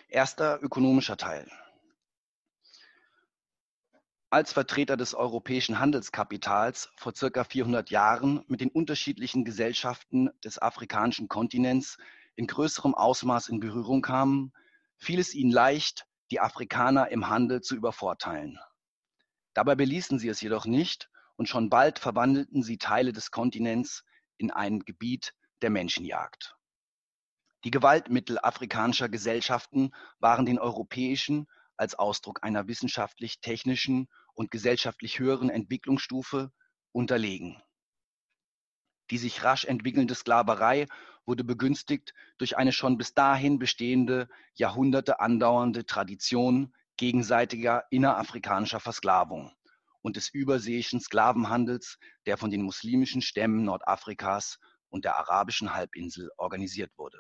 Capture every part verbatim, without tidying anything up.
Erster ökonomischer Teil. Als Vertreter des europäischen Handelskapitals vor circa vierhundert Jahren mit den unterschiedlichen Gesellschaften des afrikanischen Kontinents in größerem Ausmaß in Berührung kamen, fiel es ihnen leicht, die Afrikaner im Handel zu übervorteilen. Dabei beließen sie es jedoch nicht und schon bald verwandelten sie Teile des Kontinents in ein Gebiet der Menschenjagd. Die Gewaltmittel afrikanischer Gesellschaften waren den europäischen als Ausdruck einer wissenschaftlich-technischen und gesellschaftlich höheren Entwicklungsstufe unterlegen. Die sich rasch entwickelnde Sklaverei wurde begünstigt durch eine schon bis dahin bestehende, Jahrhunderte andauernde Tradition gegenseitiger innerafrikanischer Versklavung und des überseeischen Sklavenhandels, der von den muslimischen Stämmen Nordafrikas und der arabischen Halbinsel organisiert wurde.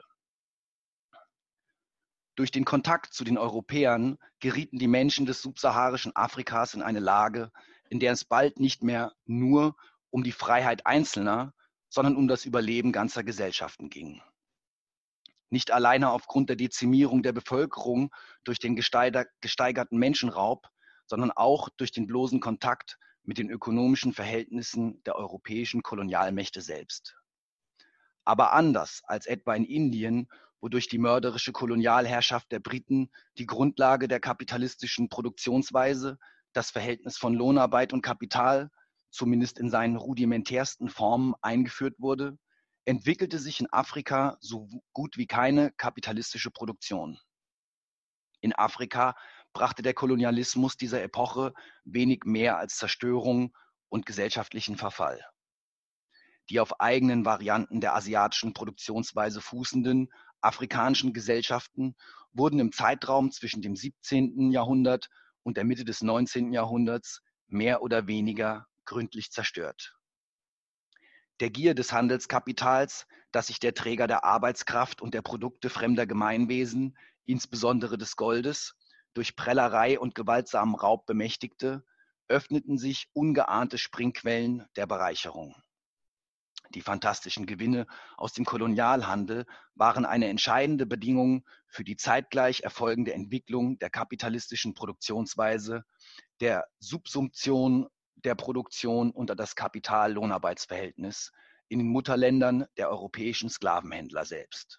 Durch den Kontakt zu den Europäern gerieten die Menschen des subsaharischen Afrikas in eine Lage, in der es bald nicht mehr nur um die Freiheit Einzelner, sondern um das Überleben ganzer Gesellschaften ging. Nicht alleine aufgrund der Dezimierung der Bevölkerung durch den gesteigerten Menschenraub, sondern auch durch den bloßen Kontakt mit den ökonomischen Verhältnissen der europäischen Kolonialmächte selbst. Aber anders als etwa in Indien, wo durch die mörderische Kolonialherrschaft der Briten die Grundlage der kapitalistischen Produktionsweise, das Verhältnis von Lohnarbeit und Kapital, zumindest in seinen rudimentärsten Formen eingeführt wurde, entwickelte sich in Afrika so gut wie keine kapitalistische Produktion. In Afrika brachte der Kolonialismus dieser Epoche wenig mehr als Zerstörung und gesellschaftlichen Verfall. Die auf eigenen Varianten der asiatischen Produktionsweise fußenden afrikanischen Gesellschaften wurden im Zeitraum zwischen dem siebzehnten Jahrhundert und der Mitte des neunzehnten Jahrhunderts mehr oder weniger gründlich zerstört. Der Gier des Handelskapitals, das sich der Träger der Arbeitskraft und der Produkte fremder Gemeinwesen, insbesondere des Goldes, durch Prellerei und gewaltsamen Raub bemächtigte, öffneten sich ungeahnte Springquellen der Bereicherung. Die fantastischen Gewinne aus dem Kolonialhandel waren eine entscheidende Bedingung für die zeitgleich erfolgende Entwicklung der kapitalistischen Produktionsweise, der Subsumption der Produktion unter das Kapital-Lohnarbeitsverhältnis in den Mutterländern der europäischen Sklavenhändler selbst.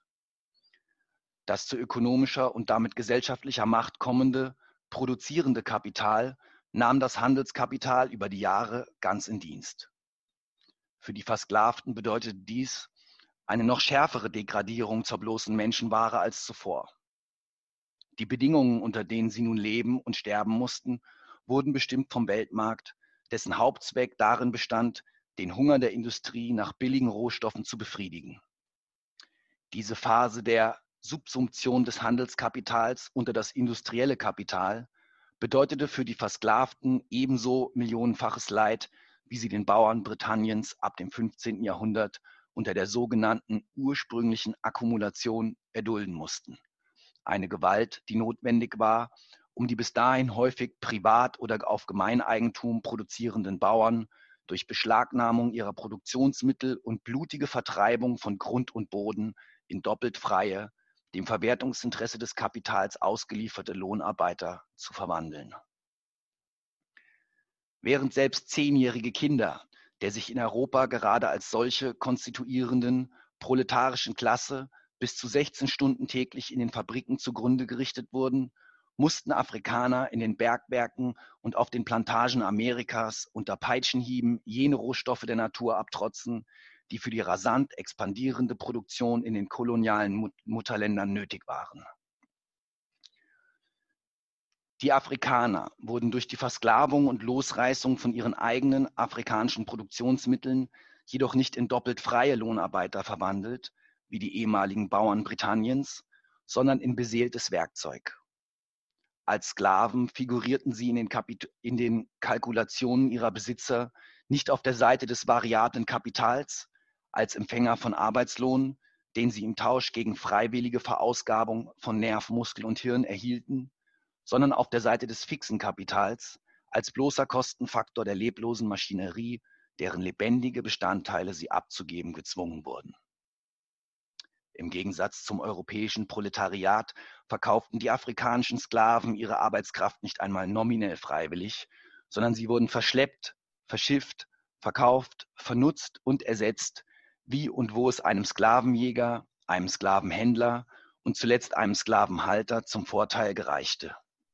Das zu ökonomischer und damit gesellschaftlicher Macht kommende, produzierende Kapital nahm das Handelskapital über die Jahre ganz in Dienst. Für die Versklavten bedeutete dies eine noch schärfere Degradierung zur bloßen Menschenware als zuvor. Die Bedingungen, unter denen sie nun leben und sterben mussten, wurden bestimmt vom Weltmarkt, dessen Hauptzweck darin bestand, den Hunger der Industrie nach billigen Rohstoffen zu befriedigen. Diese Phase der Subsumption des Handelskapitals unter das industrielle Kapital bedeutete für die Versklavten ebenso millionenfaches Leid, wie sie den Bauern Britanniens ab dem fünfzehnten Jahrhundert unter der sogenannten ursprünglichen Akkumulation erdulden mussten. Eine Gewalt, die notwendig war, um die bis dahin häufig privat oder auf Gemeineigentum produzierenden Bauern durch Beschlagnahmung ihrer Produktionsmittel und blutige Vertreibung von Grund und Boden in doppelt freie, dem Verwertungsinteresse des Kapitals ausgelieferte Lohnarbeiter zu verwandeln. Während selbst zehnjährige Kinder der sich in Europa gerade als solche konstituierenden proletarischen Klasse bis zu sechzehn Stunden täglich in den Fabriken zugrunde gerichtet wurden, mussten Afrikaner in den Bergwerken und auf den Plantagen Amerikas unter Peitschenhieben jene Rohstoffe der Natur abtrotzen, die für die rasant expandierende Produktion in den kolonialen Mut- Mutterländern nötig waren. Die Afrikaner wurden durch die Versklavung und Losreißung von ihren eigenen afrikanischen Produktionsmitteln jedoch nicht in doppelt freie Lohnarbeiter verwandelt, wie die ehemaligen Bauern Britanniens, sondern in beseeltes Werkzeug. Als Sklaven figurierten sie in den, Kapit- in den Kalkulationen ihrer Besitzer nicht auf der Seite des variablen Kapitals, als Empfänger von Arbeitslohn, den sie im Tausch gegen freiwillige Verausgabung von Nerv, Muskel und Hirn erhielten, sondern auf der Seite des fixen Kapitals, als bloßer Kostenfaktor der leblosen Maschinerie, deren lebendige Bestandteile sie abzugeben gezwungen wurden. Im Gegensatz zum europäischen Proletariat verkauften die afrikanischen Sklaven ihre Arbeitskraft nicht einmal nominell freiwillig, sondern sie wurden verschleppt, verschifft, verkauft, vernutzt und ersetzt, wie und wo es einem Sklavenjäger, einem Sklavenhändler und zuletzt einem Sklavenhalter zum Vorteil gereichte.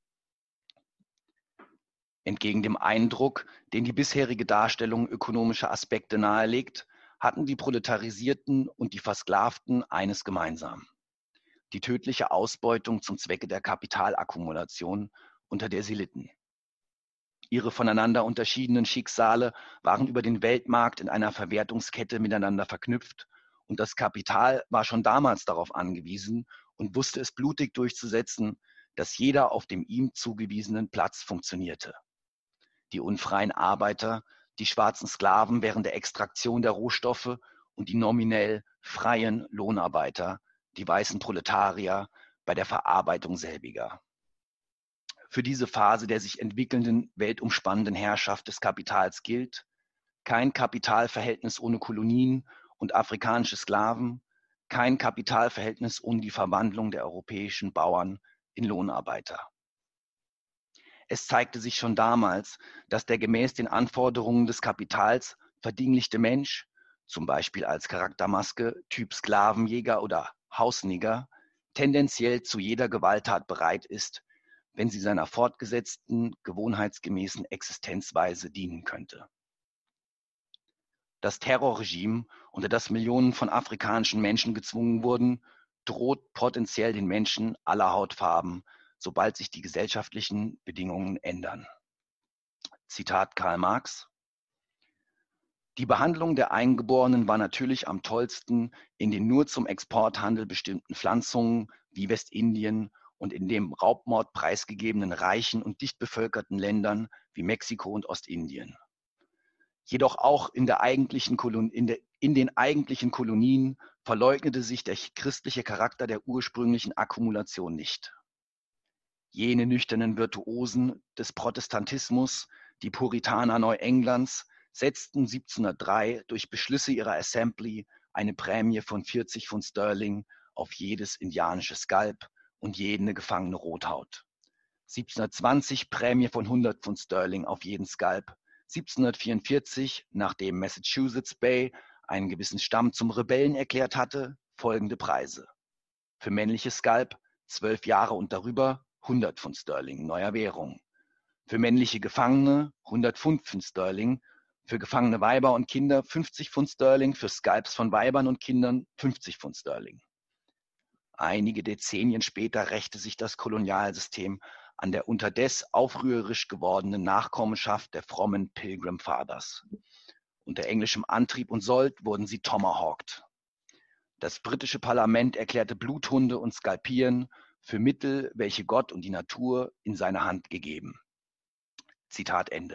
Entgegen dem Eindruck, den die bisherige Darstellung ökonomischer Aspekte nahelegt, hatten die Proletarisierten und die Versklavten eines gemeinsam: die tödliche Ausbeutung zum Zwecke der Kapitalakkumulation, unter der sie litten. Ihre voneinander unterschiedenen Schicksale waren über den Weltmarkt in einer Verwertungskette miteinander verknüpft, und das Kapital war schon damals darauf angewiesen und wusste es blutig durchzusetzen, dass jeder auf dem ihm zugewiesenen Platz funktionierte. Die unfreien Arbeiter, die schwarzen Sklaven während der Extraktion der Rohstoffe und die nominell freien Lohnarbeiter, die weißen Proletarier, bei der Verarbeitung selbiger. Für diese Phase der sich entwickelnden, weltumspannenden Herrschaft des Kapitals gilt: kein Kapitalverhältnis ohne Kolonien und afrikanische Sklaven, kein Kapitalverhältnis ohne die Verwandlung der europäischen Bauern in Lohnarbeiter. Es zeigte sich schon damals, dass der gemäß den Anforderungen des Kapitals verdinglichte Mensch, zum Beispiel als Charaktermaske Typ Sklavenjäger oder Hausnigger, tendenziell zu jeder Gewalttat bereit ist, wenn sie seiner fortgesetzten, gewohnheitsgemäßen Existenzweise dienen könnte. Das Terrorregime, unter das Millionen von afrikanischen Menschen gezwungen wurden, droht potenziell den Menschen aller Hautfarben, sobald sich die gesellschaftlichen Bedingungen ändern. Zitat Karl Marx: Die Behandlung der Eingeborenen war natürlich am tollsten in den nur zum Exporthandel bestimmten Pflanzungen wie Westindien und in dem Raubmord preisgegebenen reichen und dicht bevölkerten Ländern wie Mexiko und Ostindien. Jedoch auch in, der eigentlichen Kolon- in, der, in den eigentlichen Kolonien verleugnete sich der christliche Charakter der ursprünglichen Akkumulation nicht. Jene nüchternen Virtuosen des Protestantismus, die Puritaner Neuenglands, setzten siebzehnhundertdrei durch Beschlüsse ihrer Assembly eine Prämie von vierzig Pfund Sterling auf jedes indianische Skalp und jede gefangene Rothaut. siebzehnhundertzwanzig Prämie von hundert Pfund Sterling auf jeden Skalp. siebzehnhundertvierundvierzig, nachdem Massachusetts Bay einen gewissen Stamm zum Rebellen erklärt hatte, folgende Preise: für männliche Skalp zwölf Jahre und darüber hundert Pfund Sterling, neuer Währung; für männliche Gefangene hundertfünf Pfund Sterling; für gefangene Weiber und Kinder fünfzig Pfund Sterling; für Skalps von Weibern und Kindern fünfzig Pfund Sterling. Einige Dezennien später rächte sich das Kolonialsystem an der unterdes aufrührerisch gewordenen Nachkommenschaft der frommen Pilgrim Fathers. Unter englischem Antrieb und Sold wurden sie tomahawkt. Das britische Parlament erklärte Bluthunde und Skalpieren für Mittel, welche Gott und die Natur in seine Hand gegeben. Zitat Ende.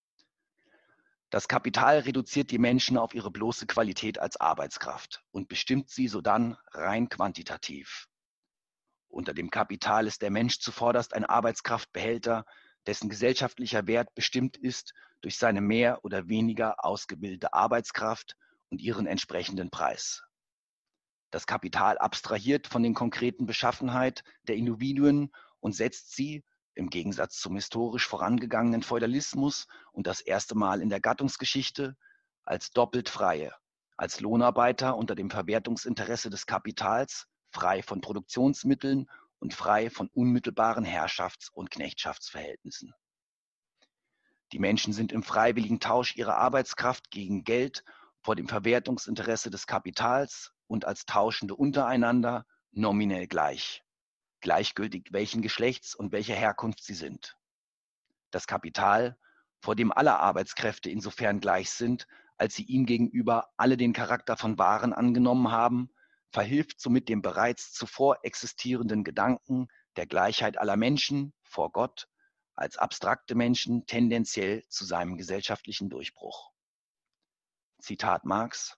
Das Kapital reduziert die Menschen auf ihre bloße Qualität als Arbeitskraft und bestimmt sie sodann rein quantitativ. Unter dem Kapital ist der Mensch zuvorderst ein Arbeitskraftbehälter, dessen gesellschaftlicher Wert bestimmt ist durch seine mehr oder weniger ausgebildete Arbeitskraft und ihren entsprechenden Preis. Das Kapital abstrahiert von den konkreten Beschaffenheit der Individuen und setzt sie, im Gegensatz zum historisch vorangegangenen Feudalismus und das erste Mal in der Gattungsgeschichte, als doppelt Freie, als Lohnarbeiter unter dem Verwertungsinteresse des Kapitals, frei von Produktionsmitteln und frei von unmittelbaren Herrschafts- und Knechtschaftsverhältnissen. Die Menschen sind im freiwilligen Tausch ihrer Arbeitskraft gegen Geld vor dem Verwertungsinteresse des Kapitals und als Tauschende untereinander nominell gleich, gleichgültig welchen Geschlechts und welcher Herkunft sie sind. Das Kapital, vor dem alle Arbeitskräfte insofern gleich sind, als sie ihm gegenüber alle den Charakter von Waren angenommen haben, verhilft somit dem bereits zuvor existierenden Gedanken der Gleichheit aller Menschen vor Gott als abstrakte Menschen tendenziell zu seinem gesellschaftlichen Durchbruch. Zitat Marx: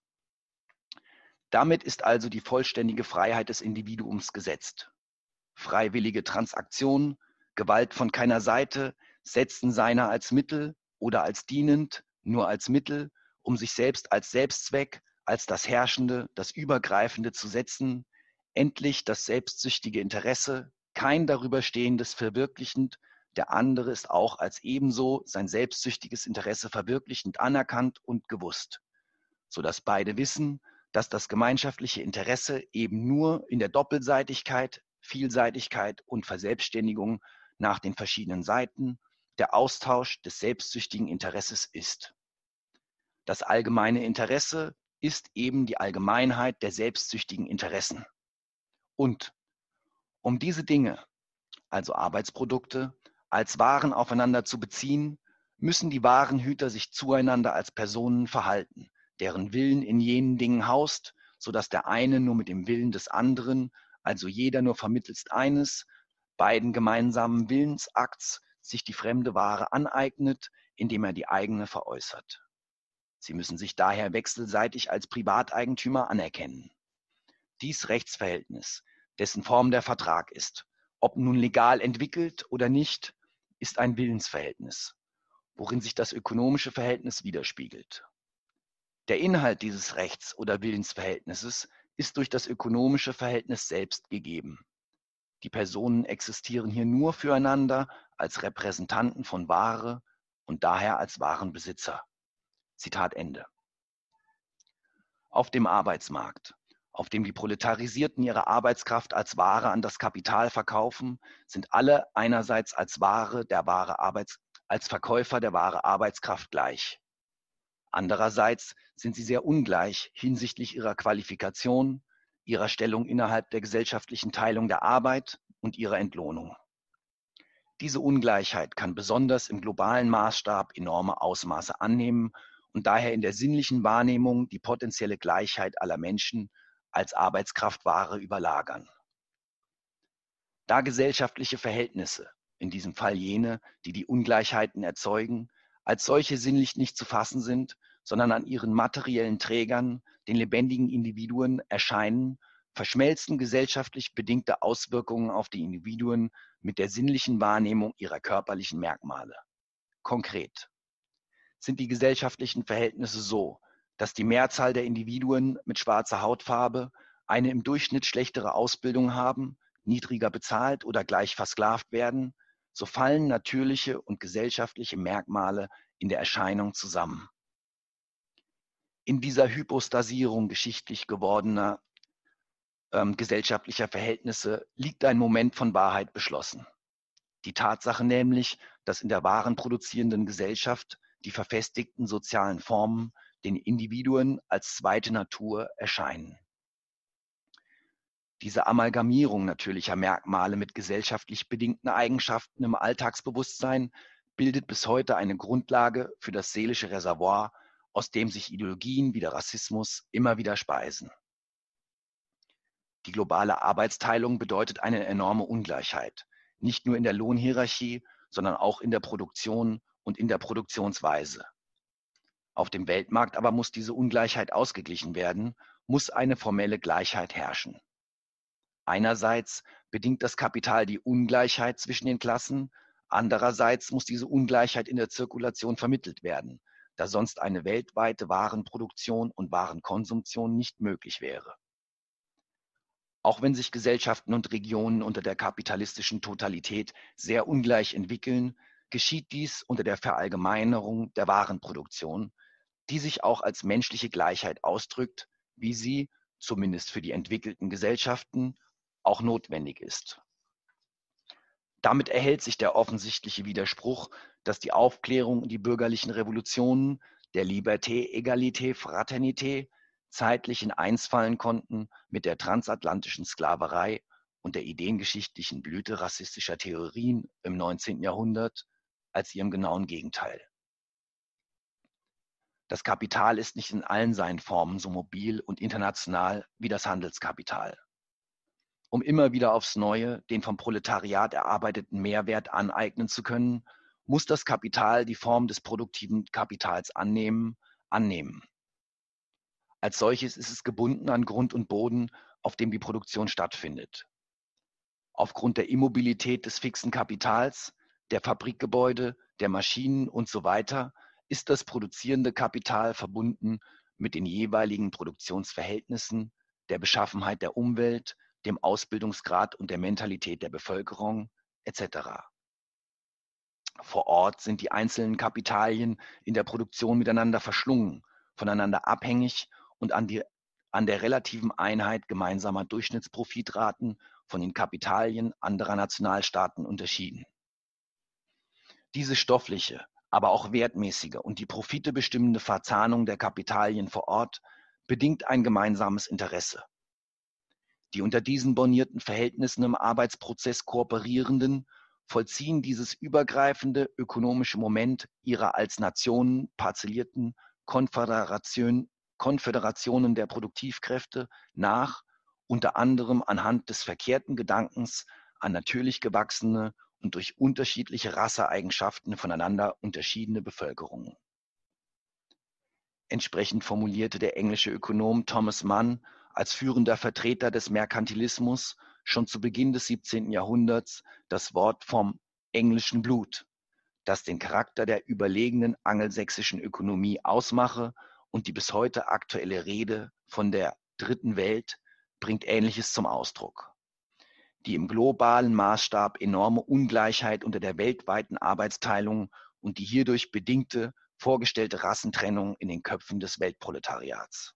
Damit ist also die vollständige Freiheit des Individuums gesetzt. Freiwillige Transaktion, Gewalt von keiner Seite, Setzen seiner als Mittel oder als dienend, nur als Mittel, um sich selbst als Selbstzweck, als das Herrschende, das Übergreifende zu setzen, Endlich das selbstsüchtige Interesse, kein darüberstehendes verwirklichend, der andere ist auch als ebenso sein selbstsüchtiges Interesse verwirklichend anerkannt und gewusst, sodass beide wissen, dass das gemeinschaftliche Interesse eben nur in der Doppelseitigkeit, Vielseitigkeit und Verselbstständigung nach den verschiedenen Seiten der Austausch des selbstsüchtigen Interesses ist. Das allgemeine Interesse ist eben die Allgemeinheit der selbstsüchtigen Interessen. Und um diese Dinge, also Arbeitsprodukte, als Waren aufeinander zu beziehen, müssen die Warenhüter sich zueinander als Personen verhalten, deren Willen in jenen Dingen haust, sodass der eine nur mit dem Willen des anderen, also jeder nur vermittelst eines, beiden gemeinsamen Willensakts sich die fremde Ware aneignet, indem er die eigene veräußert. Sie müssen sich daher wechselseitig als Privateigentümer anerkennen. Dies Rechtsverhältnis, dessen Form der Vertrag ist, ob nun legal entwickelt oder nicht, ist ein Willensverhältnis, worin sich das ökonomische Verhältnis widerspiegelt. Der Inhalt dieses Rechts- oder Willensverhältnisses ist durch das ökonomische Verhältnis selbst gegeben. Die Personen existieren hier nur füreinander als Repräsentanten von Ware und daher als Warenbesitzer. Zitat Ende. Auf dem Arbeitsmarkt, auf dem die Proletarisierten ihre Arbeitskraft als Ware an das Kapital verkaufen, sind alle einerseits als Ware der Ware Arbeits, als Verkäufer der Ware Arbeitskraft gleich. Andererseits sind sie sehr ungleich hinsichtlich ihrer Qualifikation, ihrer Stellung innerhalb der gesellschaftlichen Teilung der Arbeit und ihrer Entlohnung. Diese Ungleichheit kann besonders im globalen Maßstab enorme Ausmaße annehmen und daher in der sinnlichen Wahrnehmung die potenzielle Gleichheit aller Menschen als Arbeitskraftware überlagern. Da gesellschaftliche Verhältnisse, in diesem Fall jene, die die Ungleichheiten erzeugen, als solche sinnlich nicht zu fassen sind, sondern an ihren materiellen Trägern, den lebendigen Individuen, erscheinen, verschmelzen gesellschaftlich bedingte Auswirkungen auf die Individuen mit der sinnlichen Wahrnehmung ihrer körperlichen Merkmale. Konkret sind die gesellschaftlichen Verhältnisse so, dass die Mehrzahl der Individuen mit schwarzer Hautfarbe eine im Durchschnitt schlechtere Ausbildung haben, niedriger bezahlt oder gleich versklavt werden, so fallen natürliche und gesellschaftliche Merkmale in der Erscheinung zusammen. In dieser Hypostasierung geschichtlich gewordener ähm, gesellschaftlicher Verhältnisse liegt ein Moment von Wahrheit beschlossen. Die Tatsache nämlich, dass in der warenproduzierenden Gesellschaft die verfestigten sozialen Formen den Individuen als zweite Natur erscheinen. Diese Amalgamierung natürlicher Merkmale mit gesellschaftlich bedingten Eigenschaften im Alltagsbewusstsein bildet bis heute eine Grundlage für das seelische Reservoir, aus dem sich Ideologien wie der Rassismus immer wieder speisen. Die globale Arbeitsteilung bedeutet eine enorme Ungleichheit, nicht nur in der Lohnhierarchie, sondern auch in der Produktion und in der Produktionsweise. Auf dem Weltmarkt aber muss diese Ungleichheit ausgeglichen werden, muss eine formelle Gleichheit herrschen. Einerseits bedingt das Kapital die Ungleichheit zwischen den Klassen, andererseits muss diese Ungleichheit in der Zirkulation vermittelt werden, da sonst eine weltweite Warenproduktion und Warenkonsumption nicht möglich wäre. Auch wenn sich Gesellschaften und Regionen unter der kapitalistischen Totalität sehr ungleich entwickeln, geschieht dies unter der Verallgemeinerung der Warenproduktion, die sich auch als menschliche Gleichheit ausdrückt, wie sie, zumindest für die entwickelten Gesellschaften, auch notwendig ist. Damit erhält sich der offensichtliche Widerspruch, dass die Aufklärung und die bürgerlichen Revolutionen der Liberté, Egalité, Fraternité zeitlich in eins fallen konnten mit der transatlantischen Sklaverei und der ideengeschichtlichen Blüte rassistischer Theorien im neunzehnten Jahrhundert als ihrem genauen Gegenteil. Das Kapital ist nicht in allen seinen Formen so mobil und international wie das Handelskapital. Um immer wieder aufs Neue den vom Proletariat erarbeiteten Mehrwert aneignen zu können, muss das Kapital die Form des produktiven Kapitals annehmen, annehmen. Als solches ist es gebunden an Grund und Boden, auf dem die Produktion stattfindet. Aufgrund der Immobilität des fixen Kapitals, der Fabrikgebäude, der Maschinen und so weiter ist das produzierende Kapital verbunden mit den jeweiligen Produktionsverhältnissen, der Beschaffenheit der Umwelt, dem Ausbildungsgrad und der Mentalität der Bevölkerung et cetera. Vor Ort sind die einzelnen Kapitalien in der Produktion miteinander verschlungen, voneinander abhängig und an, die, an der relativen Einheit gemeinsamer Durchschnittsprofitraten von den Kapitalien anderer Nationalstaaten unterschieden. Diese stoffliche, aber auch wertmäßige und die Profite bestimmende Verzahnung der Kapitalien vor Ort bedingt ein gemeinsames Interesse. Die unter diesen bornierten Verhältnissen im Arbeitsprozess kooperierenden vollziehen dieses übergreifende ökonomische Moment ihrer als Nationen parzellierten Konföderation, Konföderationen der Produktivkräfte nach, unter anderem anhand des verkehrten Gedankens an natürlich gewachsene und durch unterschiedliche Rasseeigenschaften voneinander unterschiedene Bevölkerungen. Entsprechend formulierte der englische Ökonom Thomas Mann als führender Vertreter des Merkantilismus schon zu Beginn des siebzehnten Jahrhunderts das Wort vom englischen Blut, das den Charakter der überlegenen angelsächsischen Ökonomie ausmache, und die bis heute aktuelle Rede von der dritten Welt bringt Ähnliches zum Ausdruck. Die im globalen Maßstab enorme Ungleichheit unter der weltweiten Arbeitsteilung und die hierdurch bedingte vorgestellte Rassentrennung in den Köpfen des Weltproletariats.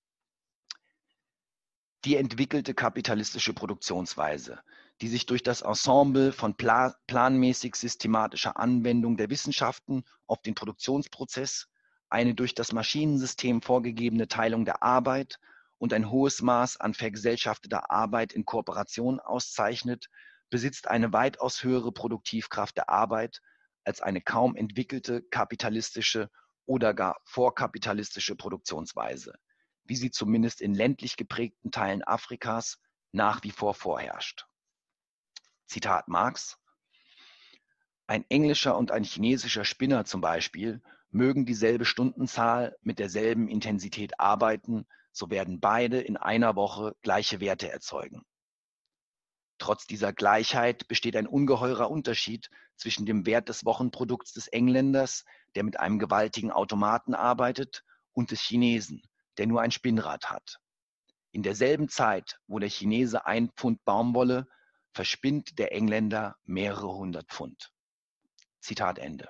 Die entwickelte kapitalistische Produktionsweise, die sich durch das Ensemble von pla- planmäßig systematischer Anwendung der Wissenschaften auf den Produktionsprozess, eine durch das Maschinensystem vorgegebene Teilung der Arbeit und ein hohes Maß an vergesellschafteter Arbeit in Kooperation auszeichnet, besitzt eine weitaus höhere Produktivkraft der Arbeit als eine kaum entwickelte kapitalistische oder gar vorkapitalistische Produktionsweise, wie sie zumindest in ländlich geprägten Teilen Afrikas nach wie vor vorherrscht. Zitat Marx: Ein englischer und ein chinesischer Spinner zum Beispiel mögen dieselbe Stundenzahl mit derselben Intensität arbeiten, so werden beide in einer Woche gleiche Werte erzeugen. Trotz dieser Gleichheit besteht ein ungeheurer Unterschied zwischen dem Wert des Wochenprodukts des Engländers, der mit einem gewaltigen Automaten arbeitet, und des Chinesen, der nur ein Spinnrad hat. In derselben Zeit, wo der Chinese ein Pfund Baumwolle, verspinnt der Engländer mehrere hundert Pfund. Zitat Ende.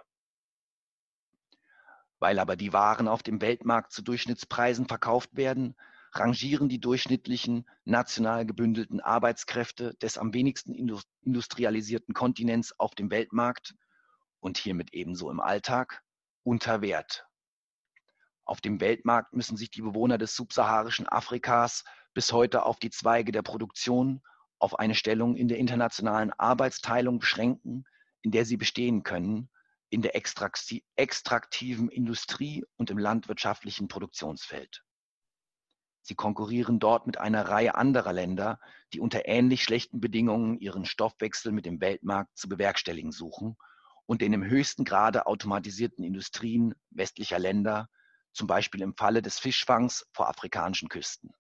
Weil aber die Waren auf dem Weltmarkt zu Durchschnittspreisen verkauft werden, rangieren die durchschnittlichen, national gebündelten Arbeitskräfte des am wenigsten industrialisierten Kontinents auf dem Weltmarkt und hiermit ebenso im Alltag unter Wert. Auf dem Weltmarkt müssen sich die Bewohner des subsaharischen Afrikas bis heute auf die Zweige der Produktion, auf eine Stellung in der internationalen Arbeitsteilung beschränken, in der sie bestehen können, in der extraktiven Industrie und im landwirtschaftlichen Produktionsfeld. Sie konkurrieren dort mit einer Reihe anderer Länder, die unter ähnlich schlechten Bedingungen ihren Stoffwechsel mit dem Weltmarkt zu bewerkstelligen suchen und den im höchsten Grade automatisierten Industrien westlicher Länder, zum Beispiel im Falle des Fischfangs vor afrikanischen Küsten.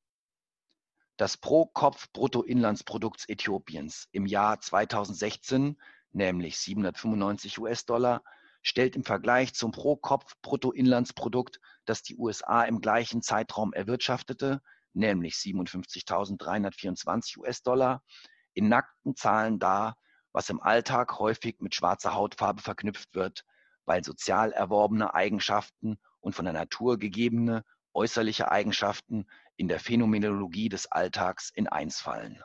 Das Pro-Kopf-Bruttoinlandsprodukts Äthiopiens im Jahr zweitausendsechzehn, nämlich siebenhundertfünfundneunzig US-Dollar, stellt im Vergleich zum Pro-Kopf-Bruttoinlandsprodukt, das die U S A im gleichen Zeitraum erwirtschaftete, nämlich siebenundfünfzigtausenddreihundertvierundzwanzig US-Dollar, in nackten Zahlen dar, was im Alltag häufig mit schwarzer Hautfarbe verknüpft wird, weil sozial erworbene Eigenschaften und von der Natur gegebene äußerliche Eigenschaften in der Phänomenologie des Alltags in eins fallen.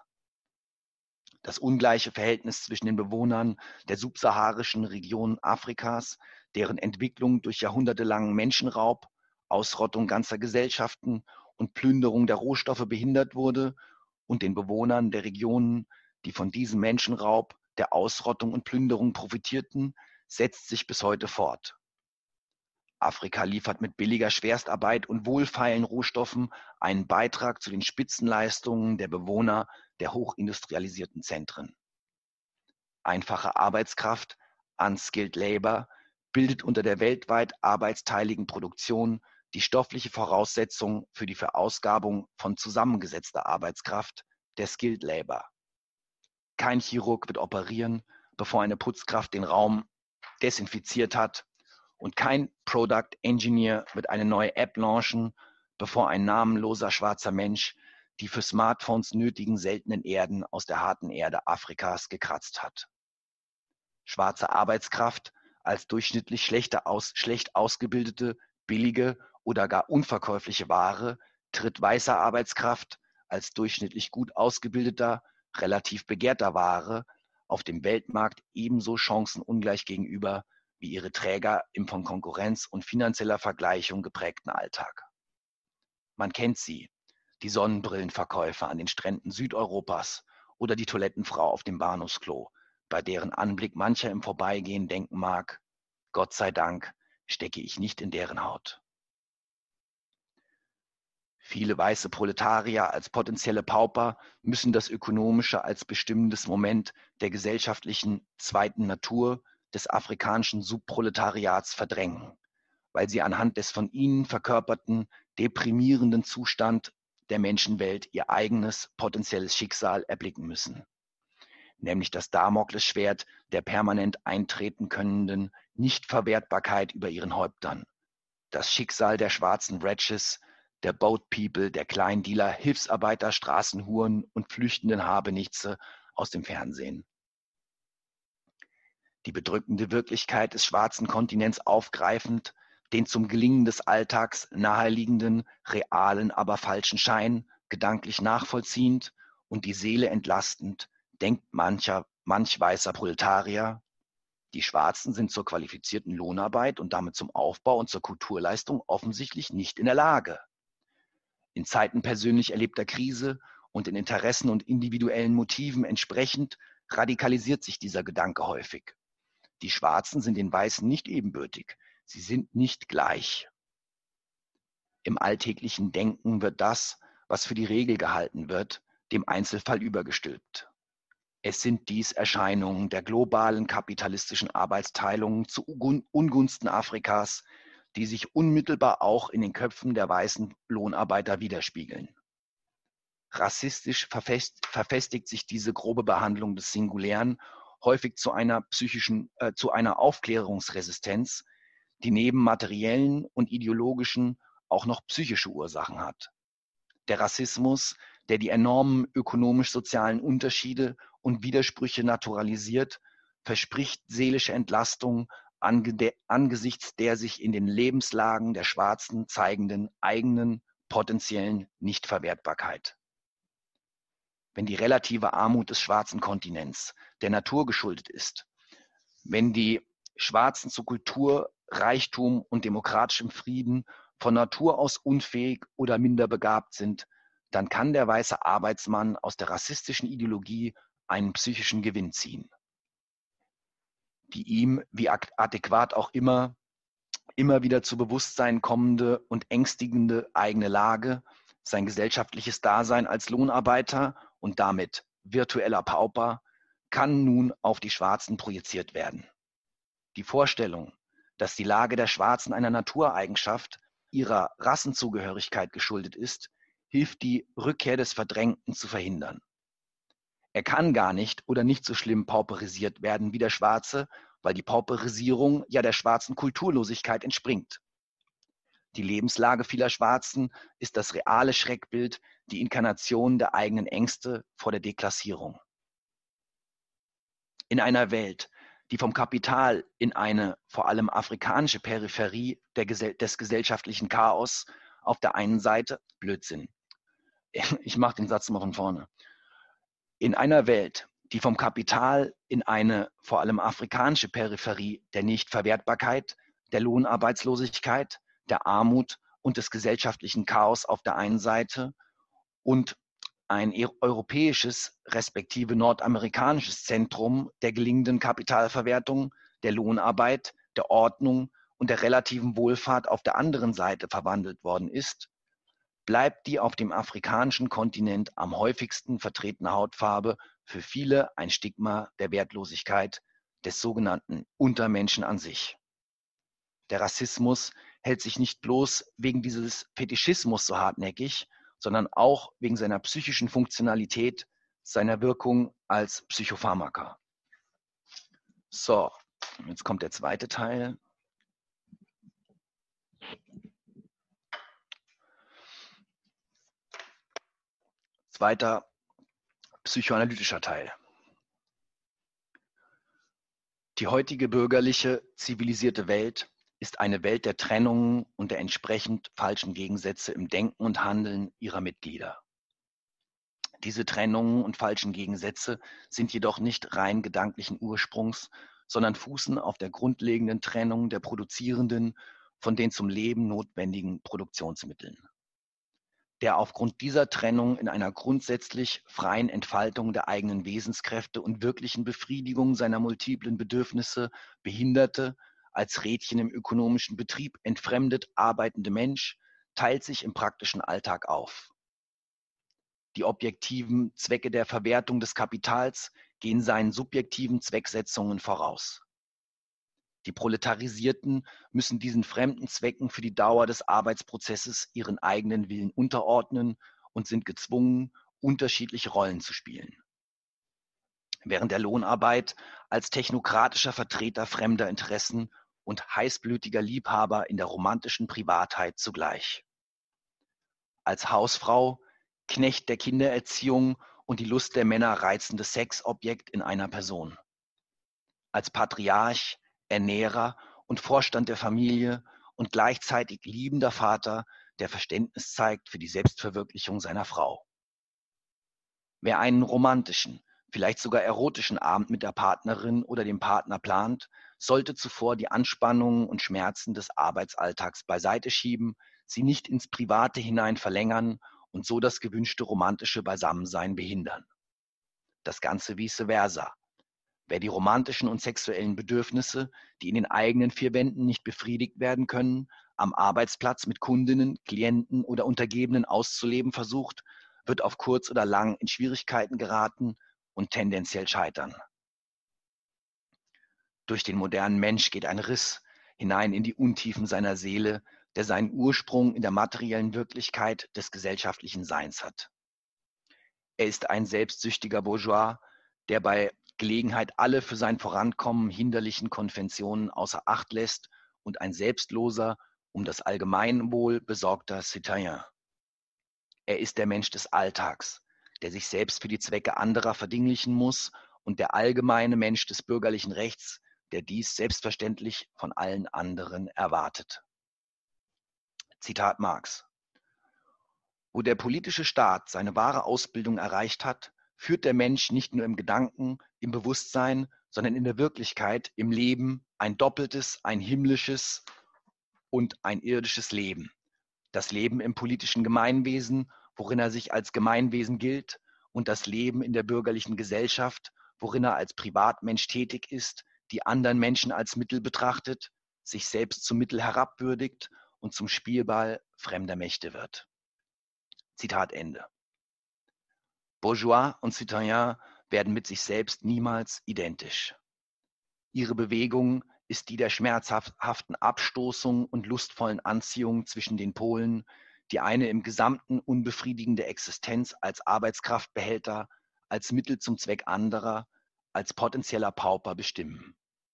Das ungleiche Verhältnis zwischen den Bewohnern der subsaharischen Region Afrikas, deren Entwicklung durch jahrhundertelangen Menschenraub, Ausrottung ganzer Gesellschaften und Plünderung der Rohstoffe behindert wurde, und den Bewohnern der Regionen, die von diesem Menschenraub, der Ausrottung und Plünderung profitierten, setzt sich bis heute fort. Afrika liefert mit billiger Schwerstarbeit und wohlfeilen Rohstoffen einen Beitrag zu den Spitzenleistungen der Bewohner der hochindustrialisierten Zentren. Einfache Arbeitskraft, unskilled labor, bildet unter der weltweit arbeitsteiligen Produktion die stoffliche Voraussetzung für die Verausgabung von zusammengesetzter Arbeitskraft, der skilled labor. Kein Chirurg wird operieren, bevor eine Putzkraft den Raum desinfiziert hat, und kein Product Engineer wird eine neue App launchen, bevor ein namenloser schwarzer Mensch die für Smartphones nötigen seltenen Erden aus der harten Erde Afrikas gekratzt hat. Schwarze Arbeitskraft als durchschnittlich schlechter aus, schlecht ausgebildete, billige oder gar unverkäufliche Ware tritt weißer Arbeitskraft als durchschnittlich gut ausgebildeter, relativ begehrter Ware auf dem Weltmarkt ebenso chancenungleich gegenüber wie ihre Träger im von Konkurrenz und finanzieller Vergleichung geprägten Alltag. Man kennt sie, die Sonnenbrillenverkäufer an den Stränden Südeuropas oder die Toilettenfrau auf dem Bahnhofsklo, bei deren Anblick mancher im Vorbeigehen denken mag, Gott sei Dank stecke ich nicht in deren Haut. Viele weiße Proletarier als potenzielle Pauper müssen das Ökonomische als bestimmendes Moment der gesellschaftlichen zweiten Natur des afrikanischen Subproletariats verdrängen, weil sie anhand des von ihnen verkörperten, deprimierenden Zustand der Menschenwelt ihr eigenes potenzielles Schicksal erblicken müssen, nämlich das Damoklesschwert der permanent eintreten könnenden Nichtverwertbarkeit über ihren Häuptern, das Schicksal der schwarzen Wretches, der Boat People, der Kleindealer, Hilfsarbeiter, Straßenhuren und flüchtenden Habenichtse aus dem Fernsehen. Die bedrückende Wirklichkeit des schwarzen Kontinents aufgreifend, den zum Gelingen des Alltags naheliegenden, realen, aber falschen Schein gedanklich nachvollziehend und die Seele entlastend, denkt mancher, manch weißer Proletarier, die Schwarzen sind zur qualifizierten Lohnarbeit und damit zum Aufbau und zur Kulturleistung offensichtlich nicht in der Lage. In Zeiten persönlich erlebter Krise und den Interessen und individuellen Motiven entsprechend radikalisiert sich dieser Gedanke häufig. Die Schwarzen sind den Weißen nicht ebenbürtig, sie sind nicht gleich. Im alltäglichen Denken wird das, was für die Regel gehalten wird, dem Einzelfall übergestülpt. Es sind dies Erscheinungen der globalen kapitalistischen Arbeitsteilung zu Ungunsten Afrikas, die sich unmittelbar auch in den Köpfen der weißen Lohnarbeiter widerspiegeln. Rassistisch verfestigt sich diese grobe Behandlung des Singulären häufig zu einer psychischen, äh, zu einer Aufklärungsresistenz, die neben materiellen und ideologischen auch noch psychische Ursachen hat. Der Rassismus, der die enormen ökonomisch-sozialen Unterschiede und Widersprüche naturalisiert, verspricht seelische Entlastung angesichts der sich in den Lebenslagen der Schwarzen zeigenden eigenen potenziellen Nichtverwertbarkeit. Wenn die relative Armut des schwarzen Kontinents der Natur geschuldet ist, wenn die Schwarzen zu Kultur, Reichtum und demokratischem Frieden von Natur aus unfähig oder minder begabt sind, dann kann der weiße Arbeitsmann aus der rassistischen Ideologie einen psychischen Gewinn ziehen. Die ihm, wie adäquat auch immer, immer wieder zu Bewusstsein kommende und ängstigende eigene Lage, sein gesellschaftliches Dasein als Lohnarbeiter und damit virtueller Pauper, kann nun auf die Schwarzen projiziert werden. Die Vorstellung, dass die Lage der Schwarzen einer Natureigenschaft ihrer Rassenzugehörigkeit geschuldet ist, hilft die Rückkehr des Verdrängten zu verhindern. Er kann gar nicht oder nicht so schlimm pauperisiert werden wie der Schwarze, weil die Pauperisierung ja der schwarzen Kulturlosigkeit entspringt. Die Lebenslage vieler Schwarzen ist das reale Schreckbild, die Inkarnation der eigenen Ängste vor der Deklassierung. In einer Welt, die vom Kapital in eine vor allem afrikanische Peripherie der, des gesellschaftlichen Chaos auf der einen Seite, Blödsinn, ich mache den Satz mal von vorne, in einer Welt, die vom Kapital in eine vor allem afrikanische Peripherie der Nichtverwertbarkeit, der Lohnarbeitslosigkeit, der Armut und des gesellschaftlichen Chaos auf der einen Seite und ein europäisches respektive nordamerikanisches Zentrum der gelingenden Kapitalverwertung, der Lohnarbeit, der Ordnung und der relativen Wohlfahrt auf der anderen Seite verwandelt worden ist, bleibt die auf dem afrikanischen Kontinent am häufigsten vertretene Hautfarbe für viele ein Stigma der Wertlosigkeit des sogenannten Untermenschen an sich. Der Rassismus hält sich nicht bloß wegen dieses Fetischismus so hartnäckig, sondern auch wegen seiner psychischen Funktionalität, seiner Wirkung als Psychopharmaka. So, jetzt kommt der zweite Teil. jetzt weiter psychoanalytischer Teil. Die heutige bürgerliche, zivilisierte Welt ist eine Welt der Trennungen und der entsprechend falschen Gegensätze im Denken und Handeln ihrer Mitglieder. Diese Trennungen und falschen Gegensätze sind jedoch nicht rein gedanklichen Ursprungs, sondern fußen auf der grundlegenden Trennung der produzierenden von den zum Leben notwendigen Produktionsmitteln. Der aufgrund dieser Trennung in einer grundsätzlich freien Entfaltung der eigenen Wesenskräfte und wirklichen Befriedigung seiner multiplen Bedürfnisse behinderte, als Rädchen im ökonomischen Betrieb entfremdet arbeitende Mensch teilt sich im praktischen Alltag auf. Die objektiven Zwecke der Verwertung des Kapitals gehen seinen subjektiven Zwecksetzungen voraus. Die Proletarisierten müssen diesen fremden Zwecken für die Dauer des Arbeitsprozesses ihren eigenen Willen unterordnen und sind gezwungen, unterschiedliche Rollen zu spielen. Während der Lohnarbeit als technokratischer Vertreter fremder Interessen und heißblütiger Liebhaber in der romantischen Privatheit zugleich. Als Hausfrau, Knecht der Kindererziehung und die Lust der Männer reizendes Sexobjekt in einer Person. Als Patriarch, Ernährer und Vorstand der Familie und gleichzeitig liebender Vater, der Verständnis zeigt für die Selbstverwirklichung seiner Frau. Wer einen romantischen, vielleicht sogar erotischen Abend mit der Partnerin oder dem Partner plant, sollte zuvor die Anspannungen und Schmerzen des Arbeitsalltags beiseite schieben, sie nicht ins Private hinein verlängern und so das gewünschte romantische Beisammensein behindern. Das Ganze vice versa. Wer die romantischen und sexuellen Bedürfnisse, die in den eigenen vier Wänden nicht befriedigt werden können, am Arbeitsplatz mit Kundinnen, Klienten oder Untergebenen auszuleben versucht, wird auf kurz oder lang in Schwierigkeiten geraten und tendenziell scheitern. Durch den modernen Mensch geht ein Riss hinein in die Untiefen seiner Seele, der seinen Ursprung in der materiellen Wirklichkeit des gesellschaftlichen Seins hat. Er ist ein selbstsüchtiger Bourgeois, der bei Gelegenheit alle für sein Vorankommen hinderlichen Konventionen außer Acht lässt und ein selbstloser, um das Allgemeinwohl besorgter Citoyen. Er ist der Mensch des Alltags, der sich selbst für die Zwecke anderer verdinglichen muss, und der allgemeine Mensch des bürgerlichen Rechts, der dies selbstverständlich von allen anderen erwartet. Zitat Marx. Wo der politische Staat seine wahre Ausbildung erreicht hat, führt der Mensch nicht nur im Gedanken, im Bewusstsein, sondern in der Wirklichkeit, im Leben ein doppeltes, ein himmlisches und ein irdisches Leben. Das Leben im politischen Gemeinwesen, worin er sich als Gemeinwesen gilt, und das Leben in der bürgerlichen Gesellschaft, worin er als Privatmensch tätig ist, die anderen Menschen als Mittel betrachtet, sich selbst zum Mittel herabwürdigt und zum Spielball fremder Mächte wird. Zitat Ende. Bourgeois und Citoyen werden mit sich selbst niemals identisch. Ihre Bewegung ist die der schmerzhaften Abstoßung und lustvollen Anziehung zwischen den Polen, die eine im Gesamten unbefriedigende Existenz als Arbeitskraftbehälter, als Mittel zum Zweck anderer, als potenzieller Pauper bestimmen.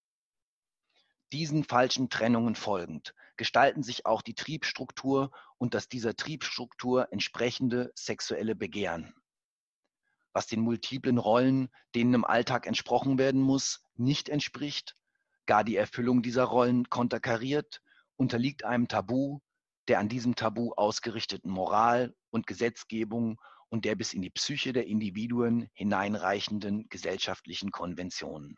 Diesen falschen Trennungen folgend gestalten sich auch die Triebstruktur und das dieser Triebstruktur entsprechende sexuelle Begehren. Was den multiplen Rollen, denen im Alltag entsprochen werden muss, nicht entspricht, gar die Erfüllung dieser Rollen konterkariert, unterliegt einem Tabu, der an diesem Tabu ausgerichteten Moral und Gesetzgebung und der bis in die Psyche der Individuen hineinreichenden gesellschaftlichen Konventionen.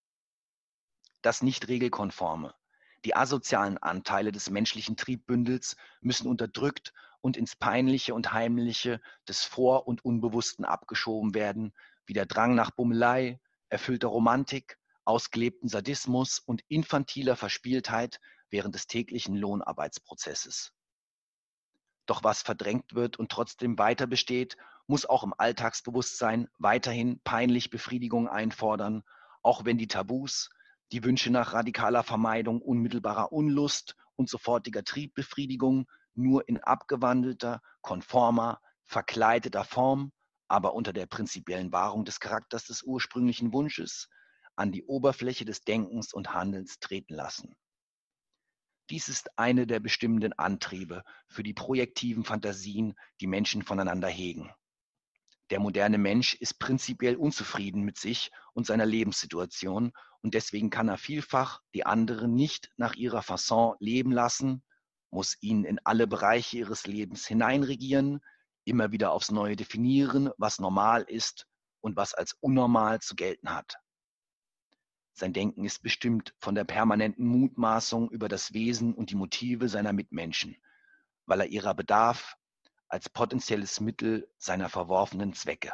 Das nicht regelkonforme, die asozialen Anteile des menschlichen Triebbündels müssen unterdrückt und ins Peinliche und Heimliche des Vor- und Unbewussten abgeschoben werden, wie der Drang nach Bummelei, erfüllter Romantik, ausgelebten Sadismus und infantiler Verspieltheit während des täglichen Lohnarbeitsprozesses. Doch was verdrängt wird und trotzdem weiter besteht, muss auch im Alltagsbewusstsein weiterhin peinlich Befriedigung einfordern, auch wenn die Tabus, die Wünsche nach radikaler Vermeidung unmittelbarer Unlust und sofortiger Triebbefriedigung nur in abgewandelter, konformer, verkleideter Form, aber unter der prinzipiellen Wahrung des Charakters des ursprünglichen Wunsches, an die Oberfläche des Denkens und Handelns treten lassen. Dies ist eine der bestimmenden Antriebe für die projektiven Fantasien, die Menschen voneinander hegen. Der moderne Mensch ist prinzipiell unzufrieden mit sich und seiner Lebenssituation und deswegen kann er vielfach die anderen nicht nach ihrer Fasson leben lassen, muss ihnen in alle Bereiche ihres Lebens hineinregieren, immer wieder aufs Neue definieren, was normal ist und was als unnormal zu gelten hat. Sein Denken ist bestimmt von der permanenten Mutmaßung über das Wesen und die Motive seiner Mitmenschen, weil er ihrer bedarf als potenzielles Mittel seiner verworfenen Zwecke.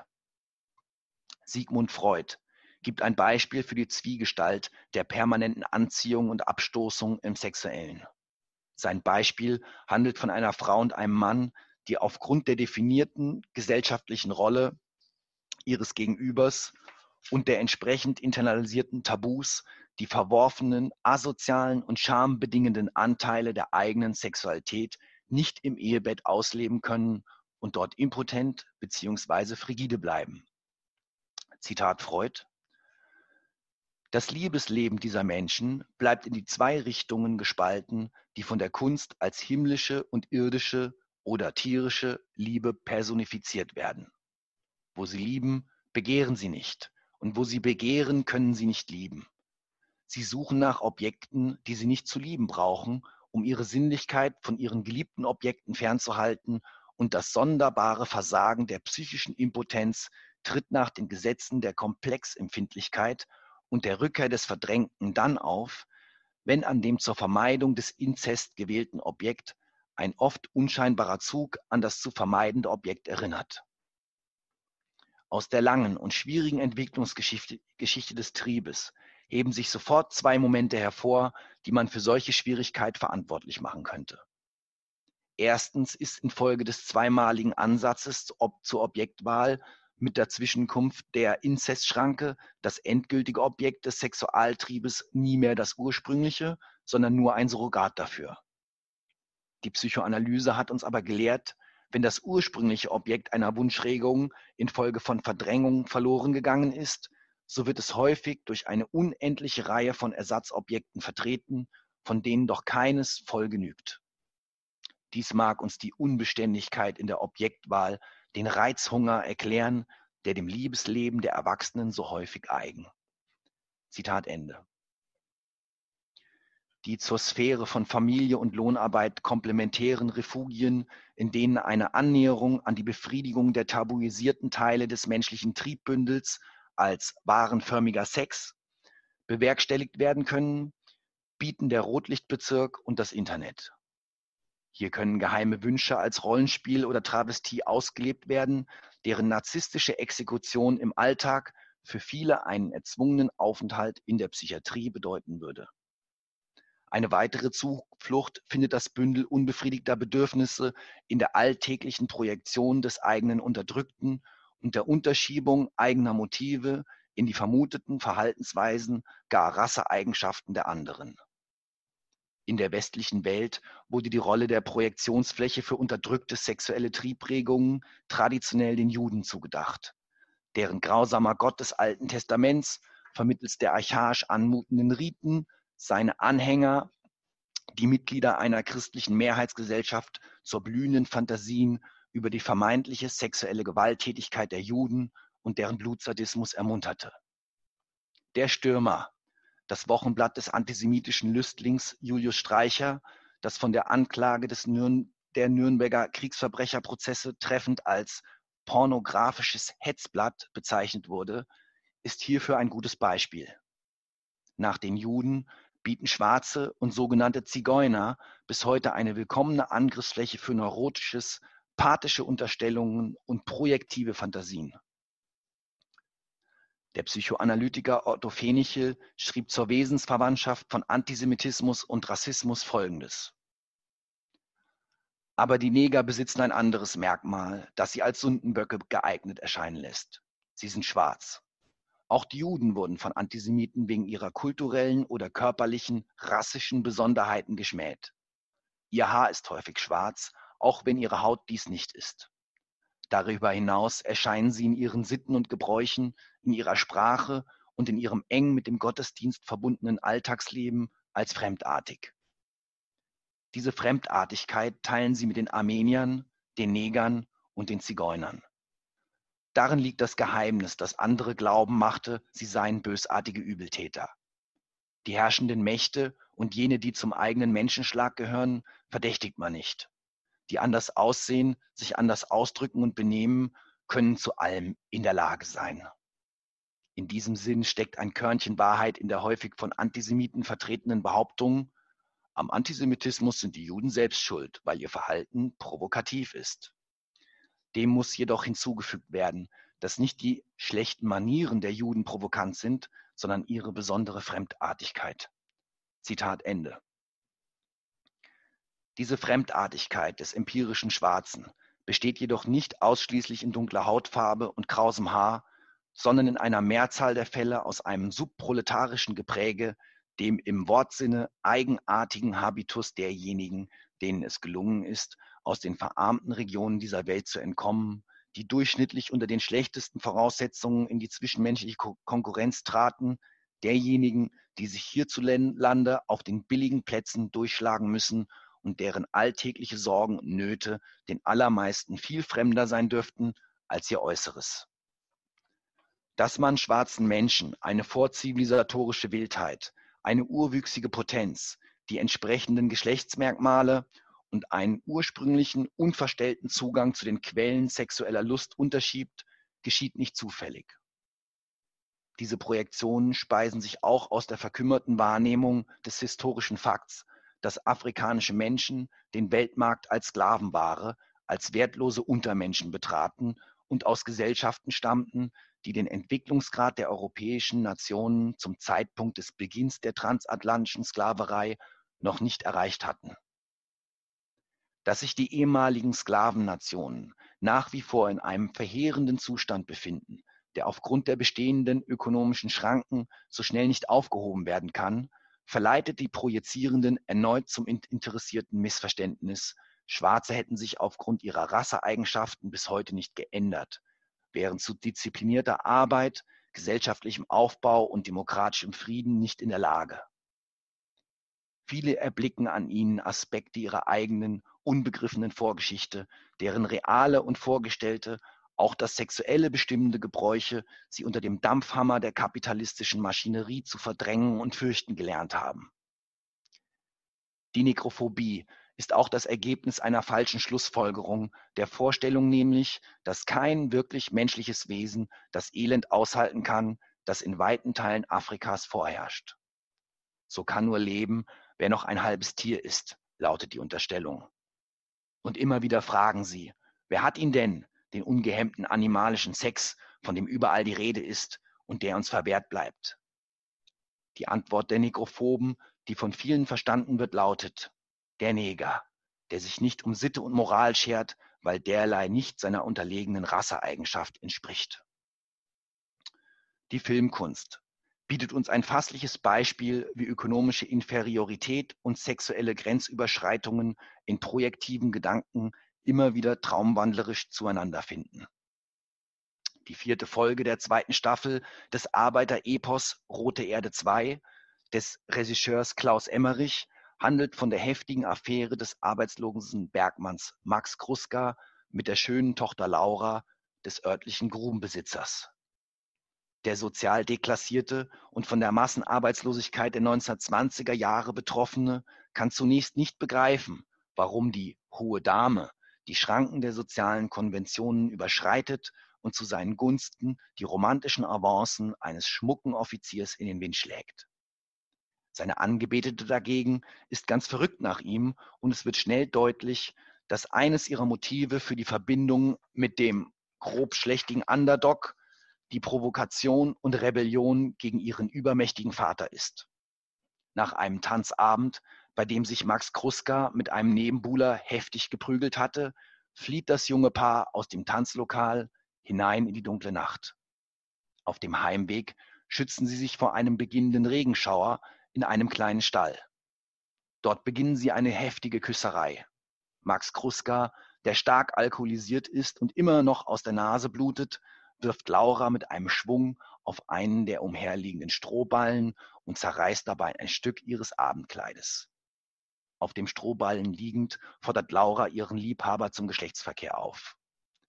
Sigmund Freud gibt ein Beispiel für die Zwiegestalt der permanenten Anziehung und Abstoßung im Sexuellen. Sein Beispiel handelt von einer Frau und einem Mann, die aufgrund der definierten gesellschaftlichen Rolle ihres Gegenübers und der entsprechend internalisierten Tabus die verworfenen, asozialen und schambedingenden Anteile der eigenen Sexualität nicht im Ehebett ausleben können und dort impotent bzw. frigide bleiben. Zitat Freud: Das Liebesleben dieser Menschen bleibt in die zwei Richtungen gespalten, die von der Kunst als himmlische und irdische oder tierische Liebe personifiziert werden. Wo sie lieben, begehren sie nicht, und wo sie begehren, können sie nicht lieben. Sie suchen nach Objekten, die sie nicht zu lieben brauchen, um ihre Sinnlichkeit von ihren geliebten Objekten fernzuhalten, und das sonderbare Versagen der psychischen Impotenz tritt nach den Gesetzen der Komplexempfindlichkeit und der Rückkehr des Verdrängten dann auf, wenn an dem zur Vermeidung des Inzest gewählten Objekt ein oft unscheinbarer Zug an das zu vermeidende Objekt erinnert. Aus der langen und schwierigen Entwicklungsgeschichte Geschichte des Triebes heben sich sofort zwei Momente hervor, die man für solche Schwierigkeit verantwortlich machen könnte. Erstens ist infolge des zweimaligen Ansatzes zur Objektwahl mit der Zwischenkunft der Inzestschranke das endgültige Objekt des Sexualtriebes nie mehr das ursprüngliche, sondern nur ein Surrogat dafür. Die Psychoanalyse hat uns aber gelehrt, wenn das ursprüngliche Objekt einer Wunschregung infolge von Verdrängung verloren gegangen ist, so wird es häufig durch eine unendliche Reihe von Ersatzobjekten vertreten, von denen doch keines voll genügt. Dies mag uns die Unbeständigkeit in der Objektwahl, den Reizhunger erklären, der dem Liebesleben der Erwachsenen so häufig eigen. Zitat Ende. Die zur Sphäre von Familie und Lohnarbeit komplementären Refugien, in denen eine Annäherung an die Befriedigung der tabuisierten Teile des menschlichen Triebbündels als warenförmiger Sex bewerkstelligt werden können, bieten der Rotlichtbezirk und das Internet. Hier können geheime Wünsche als Rollenspiel oder Travestie ausgelebt werden, deren narzisstische Exekution im Alltag für viele einen erzwungenen Aufenthalt in der Psychiatrie bedeuten würde. Eine weitere Zuflucht findet das Bündel unbefriedigter Bedürfnisse in der alltäglichen Projektion des eigenen Unterdrückten und der Unterschiebung eigener Motive in die vermuteten Verhaltensweisen, gar Rasseeigenschaften der anderen. In der westlichen Welt wurde die Rolle der Projektionsfläche für unterdrückte sexuelle Triebregungen traditionell den Juden zugedacht, deren grausamer Gott des Alten Testaments vermittels der archaisch anmutenden Riten seine Anhänger, die Mitglieder einer christlichen Mehrheitsgesellschaft, zur blühenden Fantasien über die vermeintliche sexuelle Gewalttätigkeit der Juden und deren Blutsadismus ermunterte. Der Stürmer, das Wochenblatt des antisemitischen Lüstlings Julius Streicher, das von der Anklage des Nürn- der Nürnberger Kriegsverbrecherprozesse treffend als pornografisches Hetzblatt bezeichnet wurde, ist hierfür ein gutes Beispiel. Nach den Juden bieten Schwarze und sogenannte Zigeuner bis heute eine willkommene Angriffsfläche für neurotisches, pathische Unterstellungen und projektive Fantasien. Der Psychoanalytiker Otto Fenichel schrieb zur Wesensverwandtschaft von Antisemitismus und Rassismus Folgendes: Aber die Neger besitzen ein anderes Merkmal, das sie als Sündenböcke geeignet erscheinen lässt. Sie sind schwarz. Auch die Juden wurden von Antisemiten wegen ihrer kulturellen oder körperlichen, rassischen Besonderheiten geschmäht. Ihr Haar ist häufig schwarz, auch wenn ihre Haut dies nicht ist. Darüber hinaus erscheinen sie in ihren Sitten und Gebräuchen, in ihrer Sprache und in ihrem eng mit dem Gottesdienst verbundenen Alltagsleben als fremdartig. Diese Fremdartigkeit teilen sie mit den Armeniern, den Negern und den Zigeunern. Darin liegt das Geheimnis, das andere glauben machte, sie seien bösartige Übeltäter. Die herrschenden Mächte und jene, die zum eigenen Menschenschlag gehören, verdächtigt man nicht. Die anders aussehen, sich anders ausdrücken und benehmen, können zu allem in der Lage sein. In diesem Sinn steckt ein Körnchen Wahrheit in der häufig von Antisemiten vertretenen Behauptung, am Antisemitismus sind die Juden selbst schuld, weil ihr Verhalten provokativ ist. Dem muss jedoch hinzugefügt werden, dass nicht die schlechten Manieren der Juden provokant sind, sondern ihre besondere Fremdartigkeit. Zitat Ende. Diese Fremdartigkeit des empirischen Schwarzen besteht jedoch nicht ausschließlich in dunkler Hautfarbe und krausem Haar, sondern in einer Mehrzahl der Fälle aus einem subproletarischen Gepräge, dem im Wortsinne eigenartigen Habitus derjenigen, denen es gelungen ist, aus den verarmten Regionen dieser Welt zu entkommen, die durchschnittlich unter den schlechtesten Voraussetzungen in die zwischenmenschliche Konkurrenz traten, derjenigen, die sich hierzulande auf den billigen Plätzen durchschlagen müssen und deren alltägliche Sorgen und Nöte den allermeisten viel fremder sein dürften als ihr Äußeres. Dass man schwarzen Menschen eine vorzivilisatorische Wildheit, eine urwüchsige Potenz, die entsprechenden Geschlechtsmerkmale und einen ursprünglichen, unverstellten Zugang zu den Quellen sexueller Lust unterschiebt, geschieht nicht zufällig. Diese Projektionen speisen sich auch aus der verkümmerten Wahrnehmung des historischen Fakts, dass afrikanische Menschen den Weltmarkt als Sklavenware, als wertlose Untermenschen betraten und aus Gesellschaften stammten, die den Entwicklungsgrad der europäischen Nationen zum Zeitpunkt des Beginns der transatlantischen Sklaverei noch nicht erreicht hatten. Dass sich die ehemaligen Sklavennationen nach wie vor in einem verheerenden Zustand befinden, der aufgrund der bestehenden ökonomischen Schranken so schnell nicht aufgehoben werden kann, verleitet die Projizierenden erneut zum interessierten Missverständnis, Schwarze hätten sich aufgrund ihrer Rasseeigenschaften bis heute nicht geändert, wären zu disziplinierter Arbeit, gesellschaftlichem Aufbau und demokratischem Frieden nicht in der Lage. Viele erblicken an ihnen Aspekte ihrer eigenen, unbegriffenen Vorgeschichte, deren reale und vorgestellte, auch das sexuelle bestimmende Gebräuche sie unter dem Dampfhammer der kapitalistischen Maschinerie zu verdrängen und fürchten gelernt haben. Die Nekrophobie ist auch das Ergebnis einer falschen Schlussfolgerung, der Vorstellung nämlich, dass kein wirklich menschliches Wesen das Elend aushalten kann, das in weiten Teilen Afrikas vorherrscht. So kann nur leben, wer noch ein halbes Tier ist, lautet die Unterstellung. Und immer wieder fragen sie, wer hat ihn denn, den ungehemmten animalischen Sex, von dem überall die Rede ist und der uns verwehrt bleibt? Die Antwort der Nekrophoben, die von vielen verstanden wird, lautet: der Neger, der sich nicht um Sitte und Moral schert, weil derlei nicht seiner unterlegenen Rasseeigenschaft entspricht. Die Filmkunst bietet uns ein fassliches Beispiel, wie ökonomische Inferiorität und sexuelle Grenzüberschreitungen in projektiven Gedanken immer wieder traumwandlerisch zueinander finden. Die vierte Folge der zweiten Staffel des Arbeiter-Epos Rote Erde zwei des Regisseurs Klaus Emmerich handelt von der heftigen Affäre des arbeitslosen Bergmanns Max Kruska mit der schönen Tochter Laura des örtlichen Grubenbesitzers. Der sozial deklassierte und von der Massenarbeitslosigkeit der neunzehnhundertzwanziger Jahre Betroffene kann zunächst nicht begreifen, warum die hohe Dame die Schranken der sozialen Konventionen überschreitet und zu seinen Gunsten die romantischen Avancen eines schmucken Offiziers in den Wind schlägt. Seine Angebetete dagegen ist ganz verrückt nach ihm und es wird schnell deutlich, dass eines ihrer Motive für die Verbindung mit dem grob schlechtigen Underdog die Provokation und Rebellion gegen ihren übermächtigen Vater ist. Nach einem Tanzabend, bei dem sich Max Kruska mit einem Nebenbuhler heftig geprügelt hatte, flieht das junge Paar aus dem Tanzlokal hinein in die dunkle Nacht. Auf dem Heimweg schützen sie sich vor einem beginnenden Regenschauer in einem kleinen Stall. Dort beginnen sie eine heftige Küsserei. Max Kruska, der stark alkoholisiert ist und immer noch aus der Nase blutet, wirft Laura mit einem Schwung auf einen der umherliegenden Strohballen und zerreißt dabei ein Stück ihres Abendkleides. Auf dem Strohballen liegend fordert Laura ihren Liebhaber zum Geschlechtsverkehr auf.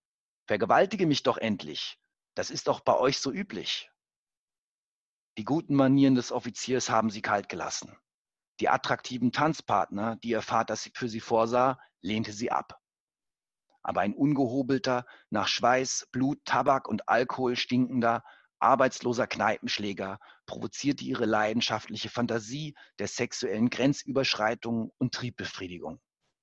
Vergewaltige mich doch endlich. Das ist doch bei euch so üblich. Die guten Manieren des Offiziers haben sie kalt gelassen. Die attraktiven Tanzpartner, die ihr Vater für sie vorsah, lehnte sie ab. Aber ein ungehobelter, nach Schweiß, Blut, Tabak und Alkohol stinkender, arbeitsloser Kneipenschläger provozierte ihre leidenschaftliche Fantasie der sexuellen Grenzüberschreitung und Triebbefriedigung.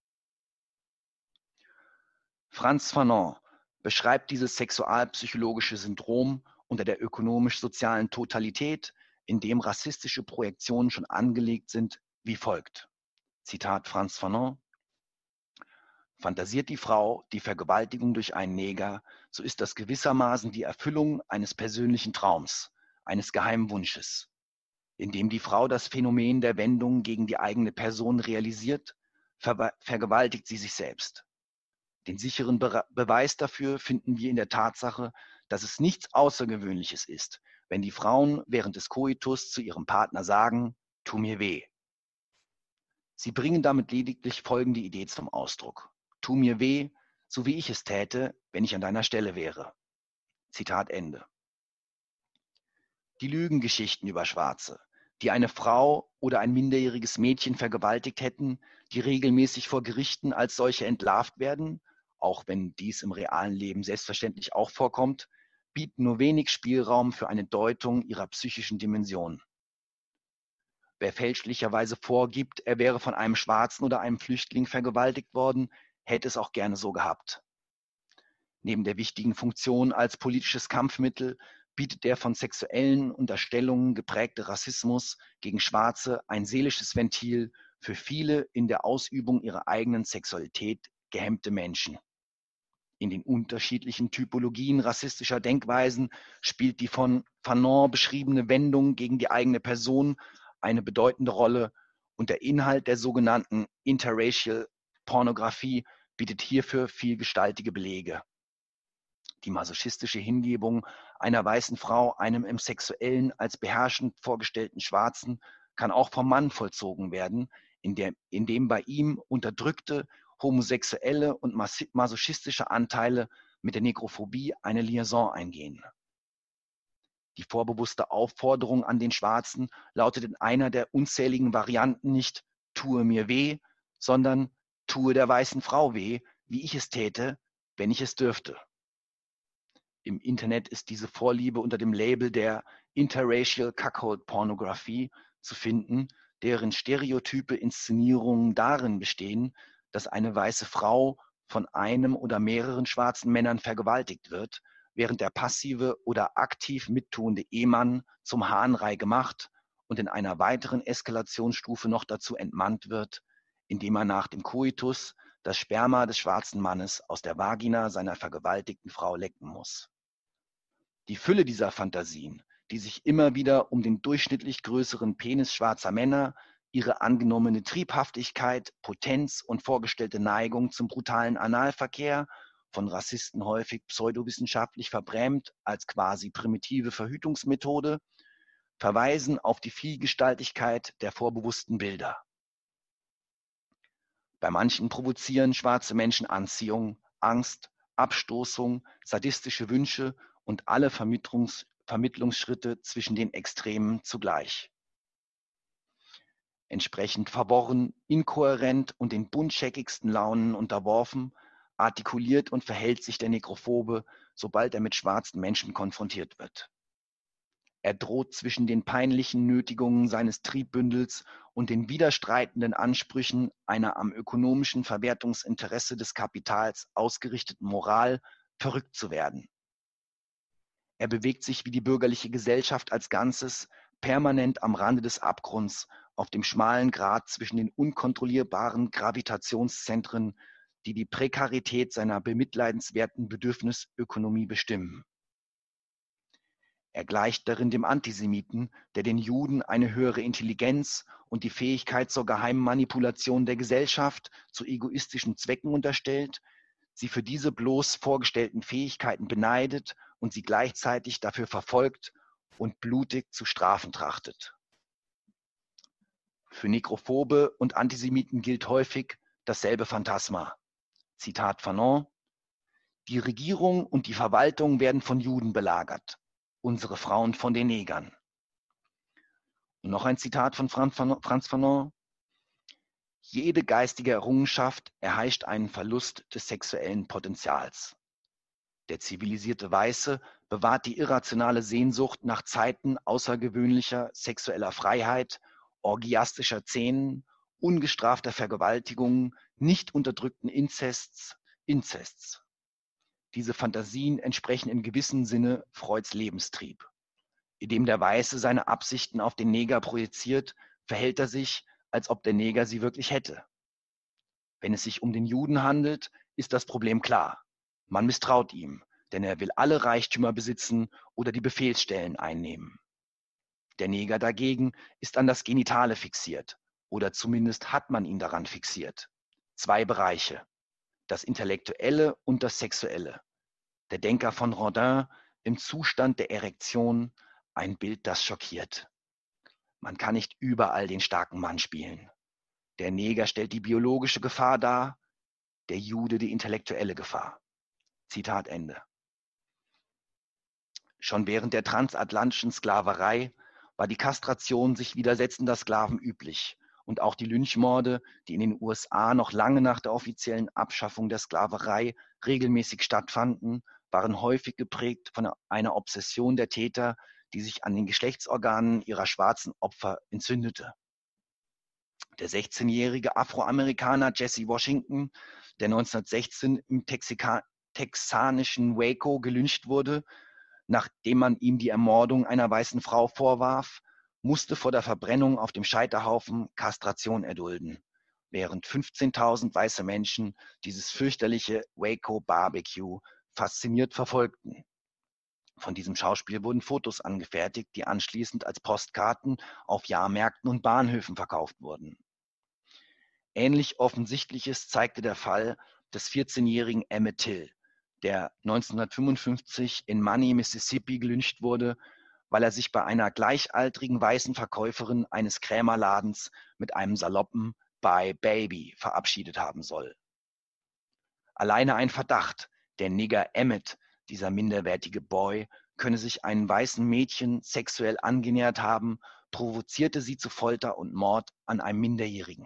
Frantz Fanon beschreibt dieses sexualpsychologische Syndrom unter der ökonomisch-sozialen Totalität, in dem rassistische Projektionen schon angelegt sind, wie folgt. Zitat Frantz Fanon: Fantasiert die Frau die Vergewaltigung durch einen Neger, so ist das gewissermaßen die Erfüllung eines persönlichen Traums, eines geheimen Wunsches. Indem die Frau das Phänomen der Wendung gegen die eigene Person realisiert, ver vergewaltigt sie sich selbst. Den sicheren Be Beweis dafür finden wir in der Tatsache, dass es nichts Außergewöhnliches ist, wenn die Frauen während des Koitus zu ihrem Partner sagen, tu mir weh. Sie bringen damit lediglich folgende Idee zum Ausdruck. Tu mir weh, so wie ich es täte, wenn ich an deiner Stelle wäre. Zitat Ende. Die Lügengeschichten über Schwarze, die eine Frau oder ein minderjähriges Mädchen vergewaltigt hätten, die regelmäßig vor Gerichten als solche entlarvt werden, auch wenn dies im realen Leben selbstverständlich auch vorkommt, bieten nur wenig Spielraum für eine Deutung ihrer psychischen Dimension. Wer fälschlicherweise vorgibt, er wäre von einem Schwarzen oder einem Flüchtling vergewaltigt worden, hätte es auch gerne so gehabt. Neben der wichtigen Funktion als politisches Kampfmittel bietet der von sexuellen Unterstellungen geprägte Rassismus gegen Schwarze ein seelisches Ventil für viele in der Ausübung ihrer eigenen Sexualität gehemmte Menschen. In den unterschiedlichen Typologien rassistischer Denkweisen spielt die von Fanon beschriebene Wendung gegen die eigene Person eine bedeutende Rolle und der Inhalt der sogenannten Interracial Pornografie bietet hierfür vielgestaltige Belege. Die masochistische Hingebung einer weißen Frau einem im Sexuellen als beherrschend vorgestellten Schwarzen kann auch vom Mann vollzogen werden, indem, indem bei ihm unterdrückte homosexuelle und masochistische Anteile mit der Nekrophobie eine Liaison eingehen. Die vorbewusste Aufforderung an den Schwarzen lautet in einer der unzähligen Varianten nicht „tue mir weh“, sondern „tue der weißen Frau weh, wie ich es täte, wenn ich es dürfte“. Im Internet ist diese Vorliebe unter dem Label der Interracial Cuckold Pornography zu finden, deren stereotype Inszenierungen darin bestehen, dass eine weiße Frau von einem oder mehreren schwarzen Männern vergewaltigt wird, während der passive oder aktiv mittuende Ehemann zum Hahnrei gemacht und in einer weiteren Eskalationsstufe noch dazu entmannt wird, indem er nach dem Koitus das Sperma des schwarzen Mannes aus der Vagina seiner vergewaltigten Frau lecken muss. Die Fülle dieser Fantasien, die sich immer wieder um den durchschnittlich größeren Penis schwarzer Männer, ihre angenommene Triebhaftigkeit, Potenz und vorgestellte Neigung zum brutalen Analverkehr, von Rassisten häufig pseudowissenschaftlich verbrämt als quasi primitive Verhütungsmethode, verweisen auf die Vielgestaltigkeit der vorbewussten Bilder. Bei manchen provozieren schwarze Menschen Anziehung, Angst, Abstoßung, sadistische Wünsche und alle Vermittlungs- Vermittlungsschritte zwischen den Extremen zugleich. Entsprechend verworren, inkohärent und den buntscheckigsten Launen unterworfen, artikuliert und verhält sich der Nekrophobe, sobald er mit schwarzen Menschen konfrontiert wird. Er droht zwischen den peinlichen Nötigungen seines Triebbündels und den widerstreitenden Ansprüchen einer am ökonomischen Verwertungsinteresse des Kapitals ausgerichteten Moral verrückt zu werden. Er bewegt sich wie die bürgerliche Gesellschaft als Ganzes permanent am Rande des Abgrunds, auf dem schmalen Grat zwischen den unkontrollierbaren Gravitationszentren, die die Prekarität seiner bemitleidenswerten Bedürfnisökonomie bestimmen. Er gleicht darin dem Antisemiten, der den Juden eine höhere Intelligenz und die Fähigkeit zur geheimen Manipulation der Gesellschaft zu egoistischen Zwecken unterstellt, sie für diese bloß vorgestellten Fähigkeiten beneidet und sie gleichzeitig dafür verfolgt und blutig zu strafen trachtet. Für Nekrophobe und Antisemiten gilt häufig dasselbe Phantasma. Zitat Fanon: Die Regierung und die Verwaltung werden von Juden belagert, unsere Frauen von den Negern. Und noch ein Zitat von Frantz Fanon. Jede geistige Errungenschaft erheischt einen Verlust des sexuellen Potenzials. Der zivilisierte Weiße bewahrt die irrationale Sehnsucht nach Zeiten außergewöhnlicher sexueller Freiheit, orgiastischer Szenen, ungestrafter Vergewaltigungen, nicht unterdrückten Inzests, Inzests. Diese Fantasien entsprechen in gewissem Sinne Freuds Lebenstrieb. Indem der Weiße seine Absichten auf den Neger projiziert, verhält er sich, als ob der Neger sie wirklich hätte. Wenn es sich um den Juden handelt, ist das Problem klar. Man misstraut ihm, denn er will alle Reichtümer besitzen oder die Befehlsstellen einnehmen. Der Neger dagegen ist an das Genitale fixiert, oder zumindest hat man ihn daran fixiert. Zwei Bereiche, das Intellektuelle und das Sexuelle. Der Denker von Rodin im Zustand der Erektion, ein Bild, das schockiert. Man kann nicht überall den starken Mann spielen. Der Neger stellt die biologische Gefahr dar, der Jude die intellektuelle Gefahr. Zitat Ende. Schon während der transatlantischen Sklaverei war die Kastration sich widersetzender Sklaven üblich und auch die Lynchmorde, die in den U S A noch lange nach der offiziellen Abschaffung der Sklaverei regelmäßig stattfanden, waren häufig geprägt von einer Obsession der Täter, die sich an den Geschlechtsorganen ihrer schwarzen Opfer entzündete. Der sechzehnjährige Afroamerikaner Jesse Washington, der neunzehnhundertsechzehn im Texika- texanischen Waco gelyncht wurde, nachdem man ihm die Ermordung einer weißen Frau vorwarf, musste vor der Verbrennung auf dem Scheiterhaufen Kastration erdulden, während fünfzehntausend weiße Menschen dieses fürchterliche Waco Barbecue fasziniert verfolgten. Von diesem Schauspiel wurden Fotos angefertigt, die anschließend als Postkarten auf Jahrmärkten und Bahnhöfen verkauft wurden. Ähnlich Offensichtliches zeigte der Fall des vierzehnjährigen Emmett Till, der neunzehnhundertfünfundfünfzig in Money, Mississippi gelyncht wurde, weil er sich bei einer gleichaltrigen weißen Verkäuferin eines Krämerladens mit einem saloppen Bye Baby verabschiedet haben soll. Alleine ein Verdacht, der Nigger Emmett, dieser minderwertige Boy, könne sich einem weißen Mädchen sexuell angenähert haben, provozierte sie zu Folter und Mord an einem Minderjährigen.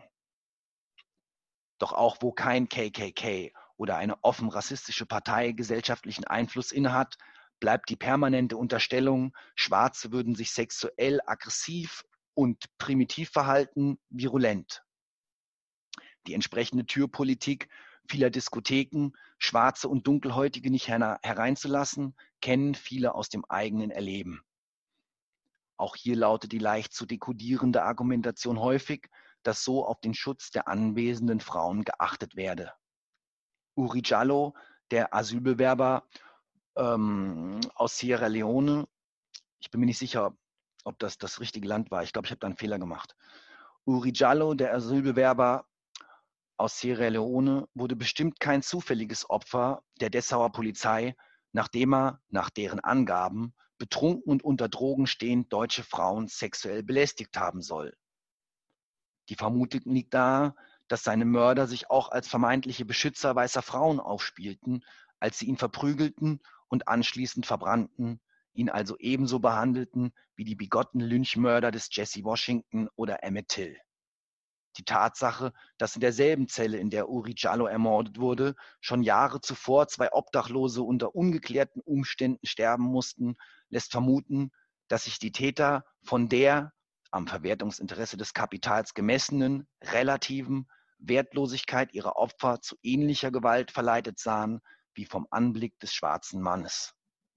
Doch auch wo kein K K K oder eine offen rassistische Partei gesellschaftlichen Einfluss innehat, bleibt die permanente Unterstellung, Schwarze würden sich sexuell aggressiv und primitiv verhalten, virulent. Die entsprechende Türpolitik vieler Diskotheken, Schwarze und Dunkelhäutige nicht hereinzulassen, kennen viele aus dem eigenen Erleben. Auch hier lautet die leicht zu dekodierende Argumentation häufig, dass so auf den Schutz der anwesenden Frauen geachtet werde. Uri Jalloh, der Asylbewerber ähm, aus Sierra Leone, ich bin mir nicht sicher, ob das das richtige Land war, ich glaube, ich habe da einen Fehler gemacht. Uri Jalloh, der Asylbewerber aus Sierra Leone, wurde bestimmt kein zufälliges Opfer der Dessauer Polizei, nachdem er, nach deren Angaben, betrunken und unter Drogen stehend deutsche Frauen sexuell belästigt haben soll. Die Vermutung liegt nahe, dass seine Mörder sich auch als vermeintliche Beschützer weißer Frauen aufspielten, als sie ihn verprügelten und anschließend verbrannten, ihn also ebenso behandelten wie die bigotten Lynchmörder des Jesse Washington oder Emmett Till. Die Tatsache, dass in derselben Zelle, in der Uri Jalloh ermordet wurde, schon Jahre zuvor zwei Obdachlose unter ungeklärten Umständen sterben mussten, lässt vermuten, dass sich die Täter von der am Verwertungsinteresse des Kapitals gemessenen, relativen Wertlosigkeit ihrer Opfer zu ähnlicher Gewalt verleitet sahen, wie vom Anblick des schwarzen Mannes.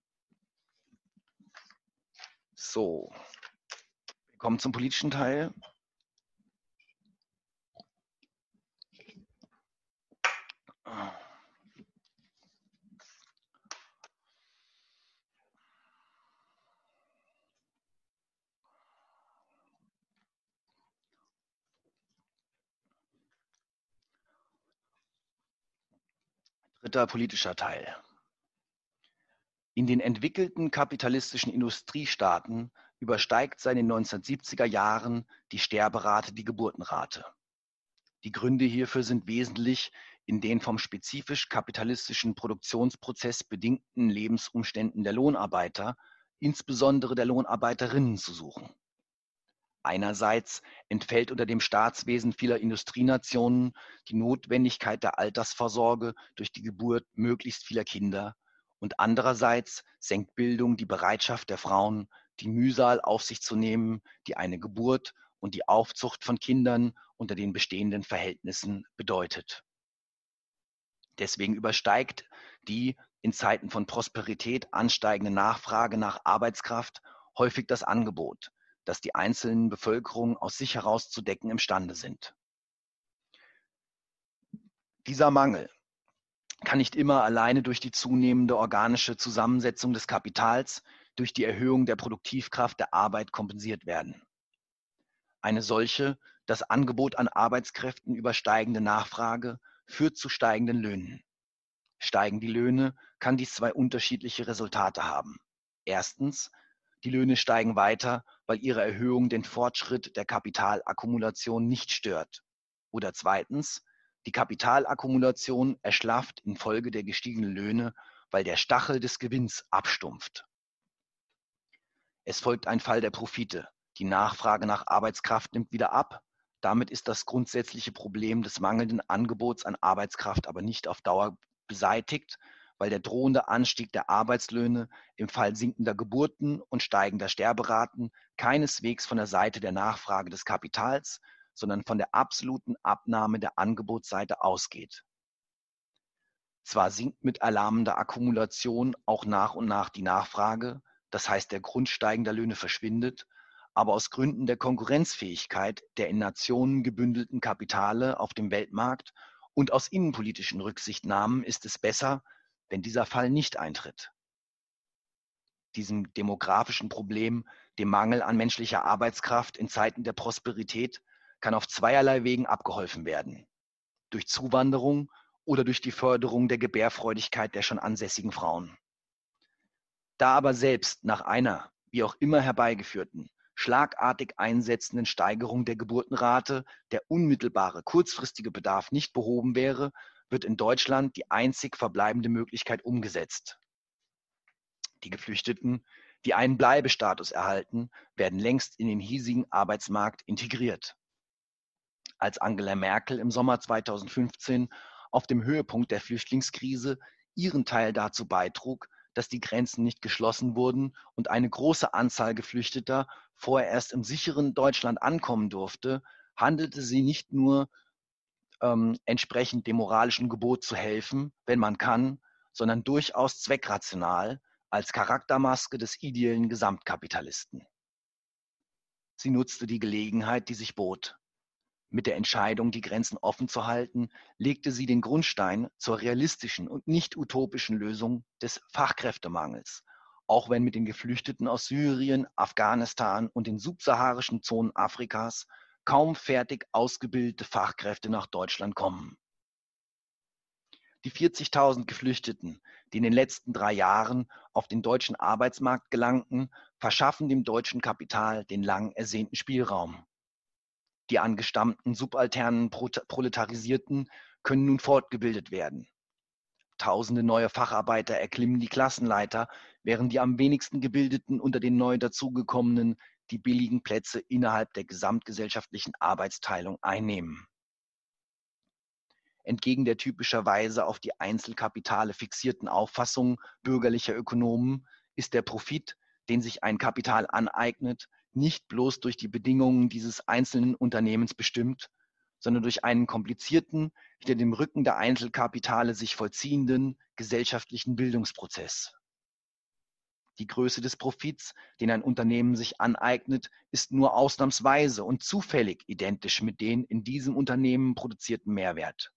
So, wir kommen zum politischen Teil. Dritter politischer Teil. In den entwickelten kapitalistischen Industriestaaten übersteigt seit den neunzehnhundertsiebziger Jahren die Sterberate die Geburtenrate. Die Gründe hierfür sind wesentlich in den vom spezifisch kapitalistischen Produktionsprozess bedingten Lebensumständen der Lohnarbeiter, insbesondere der Lohnarbeiterinnen, zu suchen. Einerseits entfällt unter dem Staatswesen vieler Industrienationen die Notwendigkeit der Altersvorsorge durch die Geburt möglichst vieler Kinder und andererseits senkt Bildung die Bereitschaft der Frauen, die Mühsal auf sich zu nehmen, die eine Geburt und die Aufzucht von Kindern unter den bestehenden Verhältnissen bedeutet. Deswegen übersteigt die in Zeiten von Prosperität ansteigende Nachfrage nach Arbeitskraft häufig das Angebot, das die einzelnen Bevölkerungen aus sich heraus zu decken imstande sind. Dieser Mangel kann nicht immer alleine durch die zunehmende organische Zusammensetzung des Kapitals, durch die Erhöhung der Produktivkraft der Arbeit kompensiert werden. Eine solche, das Angebot an Arbeitskräften übersteigende Nachfrage führt zu steigenden Löhnen. Steigen die Löhne, kann dies zwei unterschiedliche Resultate haben. Erstens, die Löhne steigen weiter, weil ihre Erhöhung den Fortschritt der Kapitalakkumulation nicht stört. Oder zweitens, die Kapitalakkumulation erschlafft infolge der gestiegenen Löhne, weil der Stachel des Gewinns abstumpft. Es folgt ein Fall der Profite. Die Nachfrage nach Arbeitskraft nimmt wieder ab. Damit ist das grundsätzliche Problem des mangelnden Angebots an Arbeitskraft aber nicht auf Dauer beseitigt, weil der drohende Anstieg der Arbeitslöhne im Fall sinkender Geburten und steigender Sterberaten keineswegs von der Seite der Nachfrage des Kapitals, sondern von der absoluten Abnahme der Angebotsseite ausgeht. Zwar sinkt mit erlahmender Akkumulation auch nach und nach die Nachfrage, das heißt der Grund steigender Löhne verschwindet, aber aus Gründen der Konkurrenzfähigkeit der in Nationen gebündelten Kapitale auf dem Weltmarkt und aus innenpolitischen Rücksichtnahmen ist es besser, wenn dieser Fall nicht eintritt. Diesem demografischen Problem, dem Mangel an menschlicher Arbeitskraft in Zeiten der Prosperität, kann auf zweierlei Wegen abgeholfen werden. Durch Zuwanderung oder durch die Förderung der Gebärfreudigkeit der schon ansässigen Frauen. Da aber selbst nach einer, wie auch immer herbeigeführten, schlagartig einsetzenden Steigerung der Geburtenrate der unmittelbare kurzfristige Bedarf nicht behoben wäre, wird in Deutschland die einzig verbleibende Möglichkeit umgesetzt. Die Geflüchteten, die einen Bleibestatus erhalten, werden längst in den hiesigen Arbeitsmarkt integriert. Als Angela Merkel im Sommer zweitausendfünfzehn auf dem Höhepunkt der Flüchtlingskrise ihren Teil dazu beitrug, dass die Grenzen nicht geschlossen wurden und eine große Anzahl Geflüchteter vorerst im sicheren Deutschland ankommen durfte, handelte sie nicht nur ähm, entsprechend dem moralischen Gebot zu helfen, wenn man kann, sondern durchaus zweckrational als Charaktermaske des ideellen Gesamtkapitalisten. Sie nutzte die Gelegenheit, die sich bot. Mit der Entscheidung, die Grenzen offen zu halten, legte sie den Grundstein zur realistischen und nicht utopischen Lösung des Fachkräftemangels, auch wenn mit den Geflüchteten aus Syrien, Afghanistan und den subsaharischen Zonen Afrikas kaum fertig ausgebildete Fachkräfte nach Deutschland kommen. Die vierzigtausend Geflüchteten, die in den letzten drei Jahren auf den deutschen Arbeitsmarkt gelangten, verschaffen dem deutschen Kapital den lang ersehnten Spielraum. Die angestammten subalternen Proletarisierten können nun fortgebildet werden. Tausende neue Facharbeiter erklimmen die Klassenleiter, während die am wenigsten Gebildeten unter den neu dazugekommenen die billigen Plätze innerhalb der gesamtgesellschaftlichen Arbeitsteilung einnehmen. Entgegen der typischerweise auf die Einzelkapitale fixierten Auffassung bürgerlicher Ökonomen ist der Profit, den sich ein Kapital aneignet, nicht bloß durch die Bedingungen dieses einzelnen Unternehmens bestimmt, sondern durch einen komplizierten, hinter dem Rücken der Einzelkapitale sich vollziehenden gesellschaftlichen Bildungsprozess. Die Größe des Profits, den ein Unternehmen sich aneignet, ist nur ausnahmsweise und zufällig identisch mit den in diesem Unternehmen produzierten Mehrwert.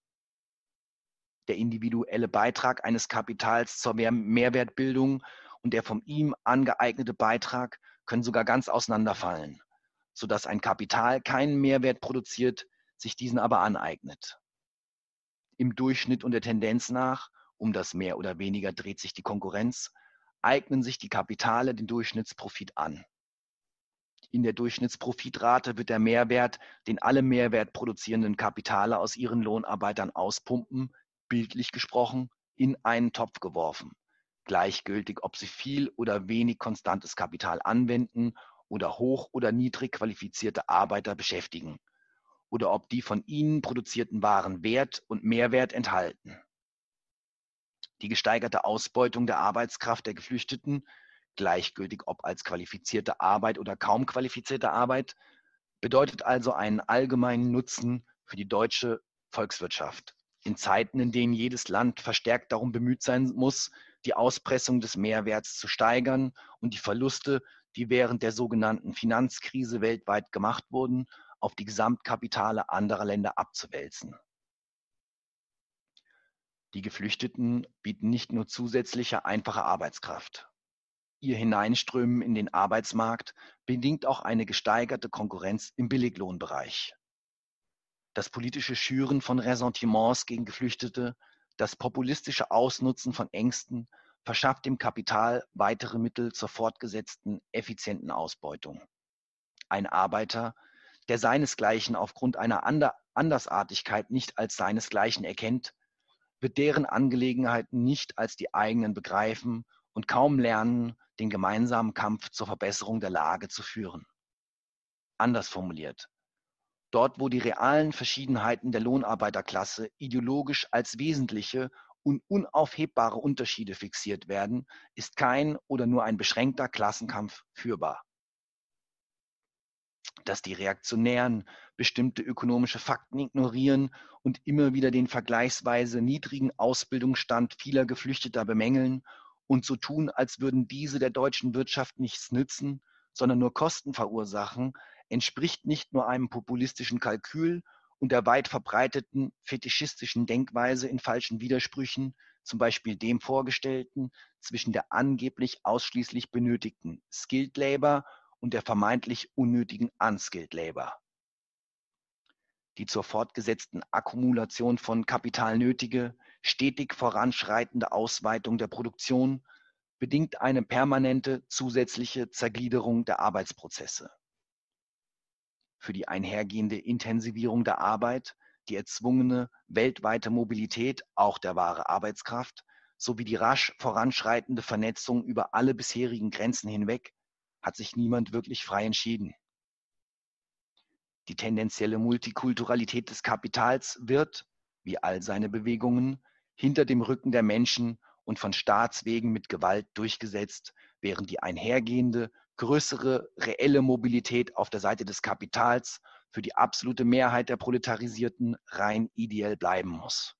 Der individuelle Beitrag eines Kapitals zur Mehrwertbildung und der von ihm angeeignete Beitrag können sogar ganz auseinanderfallen, sodass ein Kapital keinen Mehrwert produziert, sich diesen aber aneignet. Im Durchschnitt und der Tendenz nach, um das mehr oder weniger dreht sich die Konkurrenz, eignen sich die Kapitale den Durchschnittsprofit an. In der Durchschnittsprofitrate wird der Mehrwert, den alle Mehrwert produzierenden Kapitale aus ihren Lohnarbeitern auspumpen, bildlich gesprochen, in einen Topf geworfen. Gleichgültig, ob sie viel oder wenig konstantes Kapital anwenden oder hoch oder niedrig qualifizierte Arbeiter beschäftigen oder ob die von ihnen produzierten Waren Wert und Mehrwert enthalten. Die gesteigerte Ausbeutung der Arbeitskraft der Geflüchteten, gleichgültig ob als qualifizierte Arbeit oder kaum qualifizierte Arbeit, bedeutet also einen allgemeinen Nutzen für die deutsche Volkswirtschaft. In Zeiten, in denen jedes Land verstärkt darum bemüht sein muss, die Auspressung des Mehrwerts zu steigern und die Verluste, die während der sogenannten Finanzkrise weltweit gemacht wurden, auf die Gesamtkapitale anderer Länder abzuwälzen. Die Geflüchteten bieten nicht nur zusätzliche einfache Arbeitskraft. Ihr Hineinströmen in den Arbeitsmarkt bedingt auch eine gesteigerte Konkurrenz im Billiglohnbereich. Das politische Schüren von Ressentiments gegen Geflüchtete, das populistische Ausnutzen von Ängsten verschafft dem Kapital weitere Mittel zur fortgesetzten, effizienten Ausbeutung. Ein Arbeiter, der seinesgleichen aufgrund einer Ander- Andersartigkeit nicht als seinesgleichen erkennt, wird deren Angelegenheiten nicht als die eigenen begreifen und kaum lernen, den gemeinsamen Kampf zur Verbesserung der Lage zu führen. Anders formuliert, dort, wo die realen Verschiedenheiten der Lohnarbeiterklasse ideologisch als wesentliche und unaufhebbare Unterschiede fixiert werden, ist kein oder nur ein beschränkter Klassenkampf führbar. Dass die Reaktionären bestimmte ökonomische Fakten ignorieren und immer wieder den vergleichsweise niedrigen Ausbildungsstand vieler Geflüchteter bemängeln und so tun, als würden diese der deutschen Wirtschaft nichts nützen, sondern nur Kosten verursachen, entspricht nicht nur einem populistischen Kalkül und der weit verbreiteten fetischistischen Denkweise in falschen Widersprüchen, zum Beispiel dem vorgestellten, zwischen der angeblich ausschließlich benötigten Skilled Labor und der vermeintlich unnötigen Unskilled Labor. Die zur fortgesetzten Akkumulation von Kapital nötige, stetig voranschreitende Ausweitung der Produktion bedingt eine permanente zusätzliche Zergliederung der Arbeitsprozesse. Für die einhergehende Intensivierung der Arbeit, die erzwungene weltweite Mobilität auch der wahre Arbeitskraft sowie die rasch voranschreitende Vernetzung über alle bisherigen Grenzen hinweg hat sich niemand wirklich frei entschieden. Die tendenzielle Multikulturalität des Kapitals wird, wie all seine Bewegungen, hinter dem Rücken der Menschen und von Staatswegen mit Gewalt durchgesetzt, während die einhergehende, größere reelle Mobilität auf der Seite des Kapitals für die absolute Mehrheit der Proletarisierten rein ideell bleiben muss.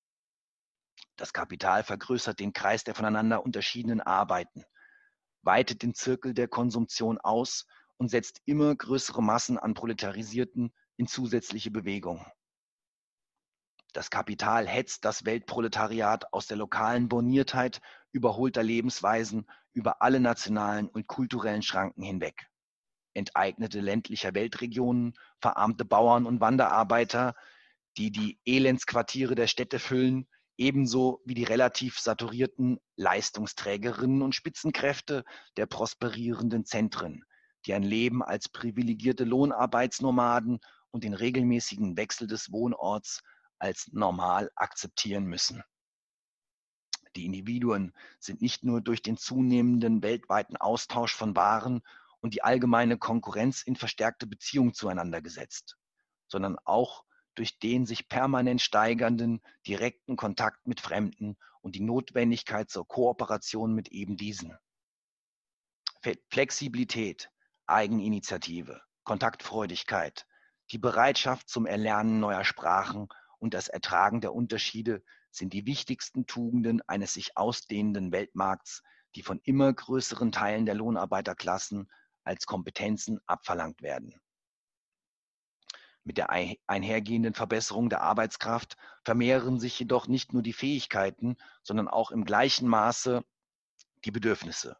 Das Kapital vergrößert den Kreis der voneinander unterschiedenen Arbeiten, weitet den Zirkel der Konsumption aus und setzt immer größere Massen an Proletarisierten in zusätzliche Bewegung. Das Kapital hetzt das Weltproletariat aus der lokalen Borniertheit überholter Lebensweisen über alle nationalen und kulturellen Schranken hinweg. Enteignete ländlicher Weltregionen, verarmte Bauern und Wanderarbeiter, die die Elendsquartiere der Städte füllen, ebenso wie die relativ saturierten Leistungsträgerinnen und Spitzenkräfte der prosperierenden Zentren, die ein Leben als privilegierte Lohnarbeitsnomaden und den regelmäßigen Wechsel des Wohnorts als normal akzeptieren müssen. Die Individuen sind nicht nur durch den zunehmenden weltweiten Austausch von Waren und die allgemeine Konkurrenz in verstärkte Beziehung zueinander gesetzt, sondern auch durch den sich permanent steigernden direkten Kontakt mit Fremden und die Notwendigkeit zur Kooperation mit eben diesen. Flexibilität, Eigeninitiative, Kontaktfreudigkeit, die Bereitschaft zum Erlernen neuer Sprachen und das Ertragen der Unterschiede sind die wichtigsten Tugenden eines sich ausdehnenden Weltmarkts, die von immer größeren Teilen der Lohnarbeiterklassen als Kompetenzen abverlangt werden. Mit der einhergehenden Verbesserung der Arbeitskraft vermehren sich jedoch nicht nur die Fähigkeiten, sondern auch im gleichen Maße die Bedürfnisse.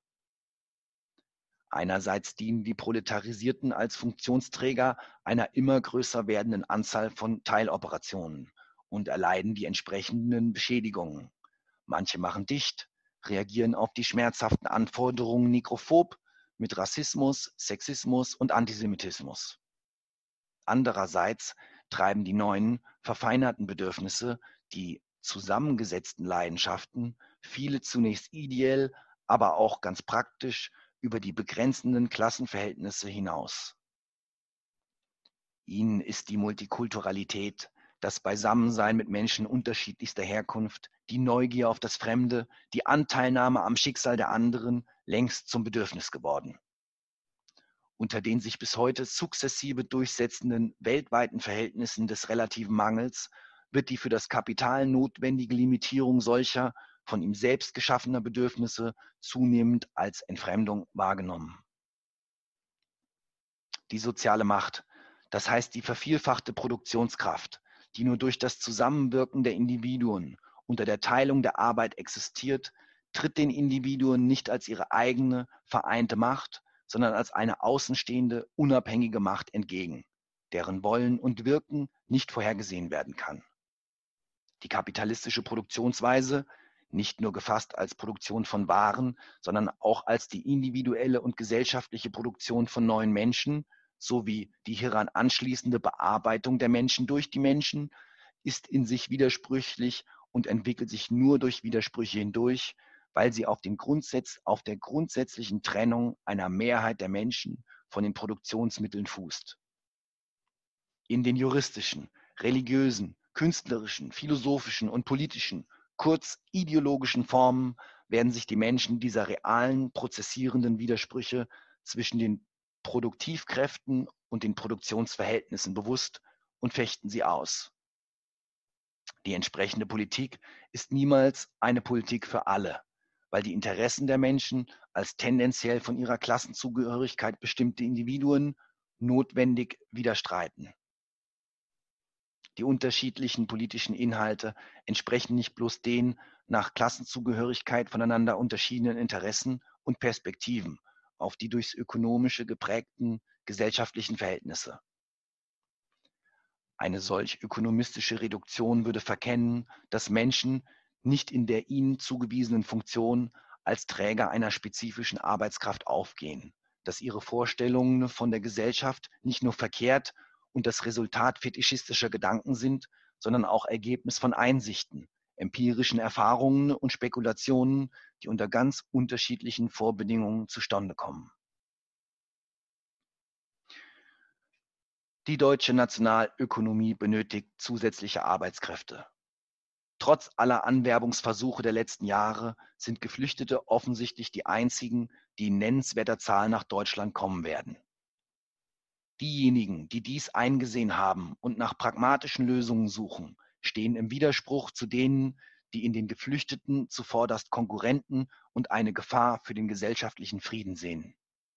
Einerseits dienen die Proletarisierten als Funktionsträger einer immer größer werdenden Anzahl von Teiloperationen und erleiden die entsprechenden Beschädigungen. Manche machen dicht, reagieren auf die schmerzhaften Anforderungen nekrophob mit Rassismus, Sexismus und Antisemitismus. Andererseits treiben die neuen, verfeinerten Bedürfnisse, die zusammengesetzten Leidenschaften viele zunächst ideell, aber auch ganz praktisch über die begrenzenden Klassenverhältnisse hinaus. Ihnen ist die Multikulturalität, das Beisammensein mit Menschen unterschiedlichster Herkunft, die Neugier auf das Fremde, die Anteilnahme am Schicksal der anderen längst zum Bedürfnis geworden. Unter den sich bis heute sukzessive durchsetzenden weltweiten Verhältnissen des relativen Mangels wird die für das Kapital notwendige Limitierung solcher von ihm selbst geschaffener Bedürfnisse zunehmend als Entfremdung wahrgenommen. Die soziale Macht, das heißt die vervielfachte Produktionskraft, die nur durch das Zusammenwirken der Individuen unter der Teilung der Arbeit existiert, tritt den Individuen nicht als ihre eigene, vereinte Macht, sondern als eine außenstehende, unabhängige Macht entgegen, deren Wollen und Wirken nicht vorhergesehen werden kann. Die kapitalistische Produktionsweise, nicht nur gefasst als Produktion von Waren, sondern auch als die individuelle und gesellschaftliche Produktion von neuen Menschen, sowie die hieran anschließende Bearbeitung der Menschen durch die Menschen, ist in sich widersprüchlich und entwickelt sich nur durch Widersprüche hindurch, weil sie auf, den Grundsatz, auf der grundsätzlichen Trennung einer Mehrheit der Menschen von den Produktionsmitteln fußt. In den juristischen, religiösen, künstlerischen, philosophischen und politischen, kurz ideologischen Formen werden sich die Menschen dieser realen, prozessierenden Widersprüche zwischen den Produktivkräften und den Produktionsverhältnissen bewusst und fechten sie aus. Die entsprechende Politik ist niemals eine Politik für alle, weil die Interessen der Menschen als tendenziell von ihrer Klassenzugehörigkeit bestimmte Individuen notwendig widerstreiten. Die unterschiedlichen politischen Inhalte entsprechen nicht bloß den nach Klassenzugehörigkeit voneinander unterschiedenen Interessen und Perspektiven auf die durchs Ökonomische geprägten gesellschaftlichen Verhältnisse. Eine solch ökonomistische Reduktion würde verkennen, dass Menschen nicht in der ihnen zugewiesenen Funktion als Träger einer spezifischen Arbeitskraft aufgehen, dass ihre Vorstellungen von der Gesellschaft nicht nur verkehrt und das Resultat fetischistischer Gedanken sind, sondern auch Ergebnis von Einsichten, empirischen Erfahrungen und Spekulationen, die unter ganz unterschiedlichen Vorbedingungen zustande kommen. Die deutsche Nationalökonomie benötigt zusätzliche Arbeitskräfte. Trotz aller Anwerbungsversuche der letzten Jahre sind Geflüchtete offensichtlich die einzigen, die in nennenswerter Zahl nach Deutschland kommen werden. Diejenigen, die dies eingesehen haben und nach pragmatischen Lösungen suchen, stehen im Widerspruch zu denen, die in den Geflüchteten zuvorderst Konkurrenten und eine Gefahr für den gesellschaftlichen Frieden sehen.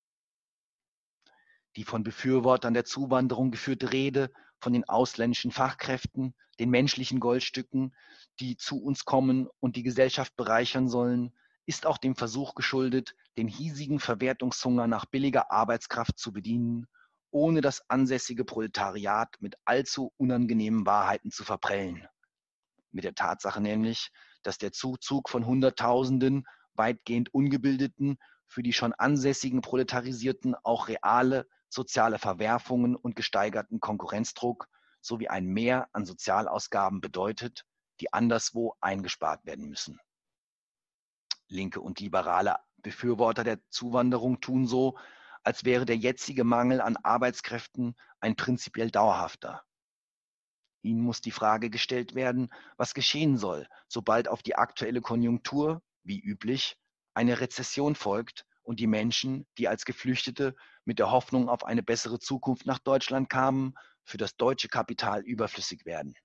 Die von Befürwortern der Zuwanderung geführte Rede von den ausländischen Fachkräften, den menschlichen Goldstücken, die zu uns kommen und die Gesellschaft bereichern sollen, ist auch dem Versuch geschuldet, den hiesigen Verwertungshunger nach billiger Arbeitskraft zu bedienen, ohne das ansässige Proletariat mit allzu unangenehmen Wahrheiten zu verprellen. Mit der Tatsache nämlich, dass der Zuzug von Hunderttausenden weitgehend Ungebildeten für die schon ansässigen Proletarisierten auch reale soziale Verwerfungen und gesteigerten Konkurrenzdruck sowie ein Mehr an Sozialausgaben bedeutet, die anderswo eingespart werden müssen. Linke und liberale Befürworter der Zuwanderung tun so, als wäre der jetzige Mangel an Arbeitskräften ein prinzipiell dauerhafter. Ihnen muss die Frage gestellt werden, was geschehen soll, sobald auf die aktuelle Konjunktur, wie üblich, eine Rezession folgt und die Menschen, die als Geflüchtete mit der Hoffnung auf eine bessere Zukunft nach Deutschland kamen, für das deutsche Kapital überflüssig werden.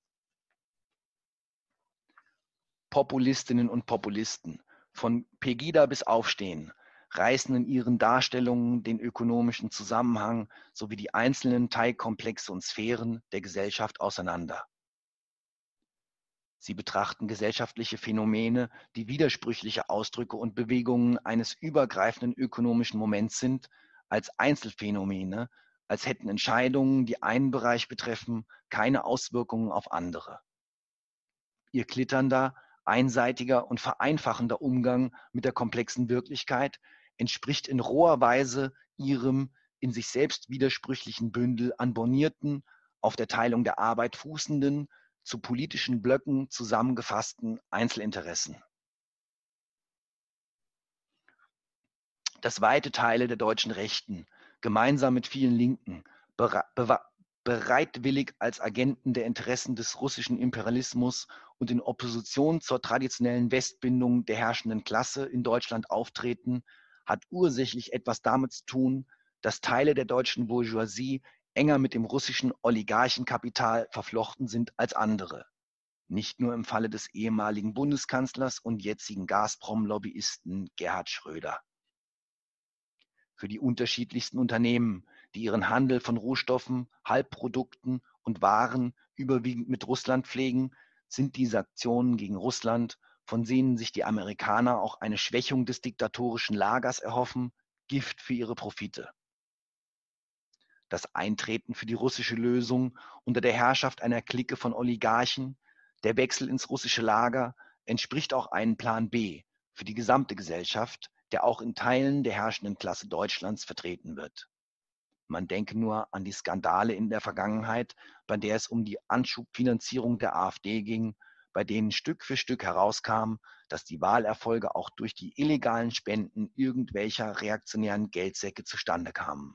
Populistinnen und Populisten, von Pegida bis Aufstehen, reißen in ihren Darstellungen den ökonomischen Zusammenhang sowie die einzelnen Teilkomplexe und Sphären der Gesellschaft auseinander. Sie betrachten gesellschaftliche Phänomene, die widersprüchliche Ausdrücke und Bewegungen eines übergreifenden ökonomischen Moments sind, als Einzelfänomene, als hätten Entscheidungen, die einen Bereich betreffen, keine Auswirkungen auf andere. Ihr klitternder, einseitiger und vereinfachender Umgang mit der komplexen Wirklichkeit entspricht in roher Weise ihrem in sich selbst widersprüchlichen Bündel an bornierten, auf der Teilung der Arbeit fußenden, zu politischen Blöcken zusammengefassten Einzelinteressen. Dass weite Teile der deutschen Rechten gemeinsam mit vielen Linken bereitwillig als Agenten der Interessen des russischen Imperialismus und in Opposition zur traditionellen Westbindung der herrschenden Klasse in Deutschland auftreten, hat ursächlich etwas damit zu tun, dass Teile der deutschen Bourgeoisie enger mit dem russischen Oligarchenkapital verflochten sind als andere. Nicht nur im Falle des ehemaligen Bundeskanzlers und jetzigen Gazprom-Lobbyisten Gerhard Schröder. Für die unterschiedlichsten Unternehmen, die ihren Handel von Rohstoffen, Halbprodukten und Waren überwiegend mit Russland pflegen, sind die Sanktionen gegen Russland, von denen sich die Amerikaner auch eine Schwächung des diktatorischen Lagers erhoffen, Gift für ihre Profite. Das Eintreten für die russische Lösung unter der Herrschaft einer Clique von Oligarchen, der Wechsel ins russische Lager, entspricht auch einem Plan B für die gesamte Gesellschaft, der auch in Teilen der herrschenden Klasse Deutschlands vertreten wird. Man denke nur an die Skandale in der Vergangenheit, bei der es um die Anschubfinanzierung der AfD ging, bei denen Stück für Stück herauskam, dass die Wahlerfolge auch durch die illegalen Spenden irgendwelcher reaktionären Geldsäcke zustande kamen.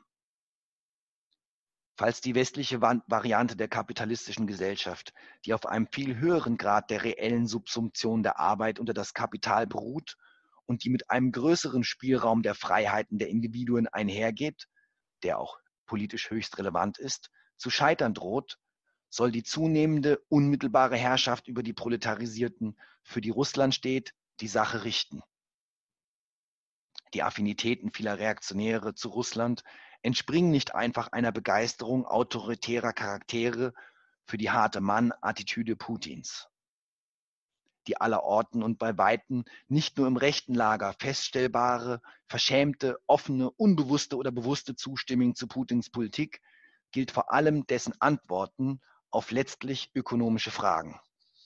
Falls die westliche Variante der kapitalistischen Gesellschaft, die auf einem viel höheren Grad der reellen Subsumption der Arbeit unter das Kapital beruht und die mit einem größeren Spielraum der Freiheiten der Individuen einhergeht, der auch politisch höchst relevant ist, zu scheitern droht, soll die zunehmende unmittelbare Herrschaft über die Proletarisierten, für die Russland steht, die Sache richten. Die Affinitäten vieler Reaktionäre zu Russland entspringen nicht einfach einer Begeisterung autoritärer Charaktere für die harte Mann-Attitüde Putins, die allerorten und bei Weitem nicht nur im rechten Lager feststellbare, verschämte, offene, unbewusste oder bewusste Zustimmung zu Putins Politik gilt vor allem dessen Antworten auf letztlich ökonomische Fragen.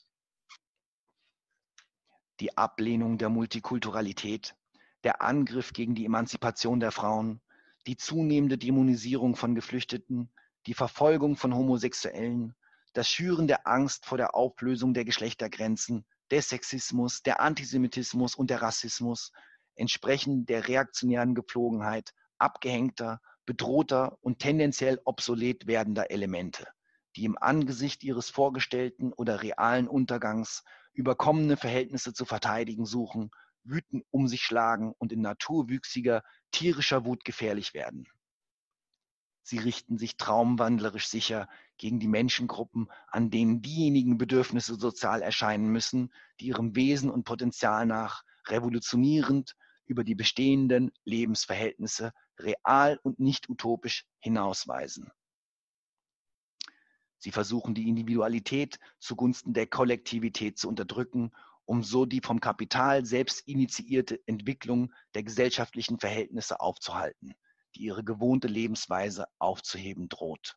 Die Ablehnung der Multikulturalität, der Angriff gegen die Emanzipation der Frauen, die zunehmende Dämonisierung von Geflüchteten, die Verfolgung von Homosexuellen, das Schüren der Angst vor der Auflösung der Geschlechtergrenzen, der Sexismus, der Antisemitismus und der Rassismus entsprechen der reaktionären Gepflogenheit abgehängter, bedrohter und tendenziell obsolet werdender Elemente, die im Angesicht ihres vorgestellten oder realen Untergangs überkommene Verhältnisse zu verteidigen suchen, wütend um sich schlagen und in naturwüchsiger, tierischer Wut gefährlich werden. Sie richten sich traumwandlerisch sicher gegen die Menschengruppen, an denen diejenigen Bedürfnisse sozial erscheinen müssen, die ihrem Wesen und Potenzial nach revolutionierend über die bestehenden Lebensverhältnisse real und nicht utopisch hinausweisen. Sie versuchen die Individualität zugunsten der Kollektivität zu unterdrücken, um so die vom Kapital selbst initiierte Entwicklung der gesellschaftlichen Verhältnisse aufzuhalten, die ihre gewohnte Lebensweise aufzuheben droht.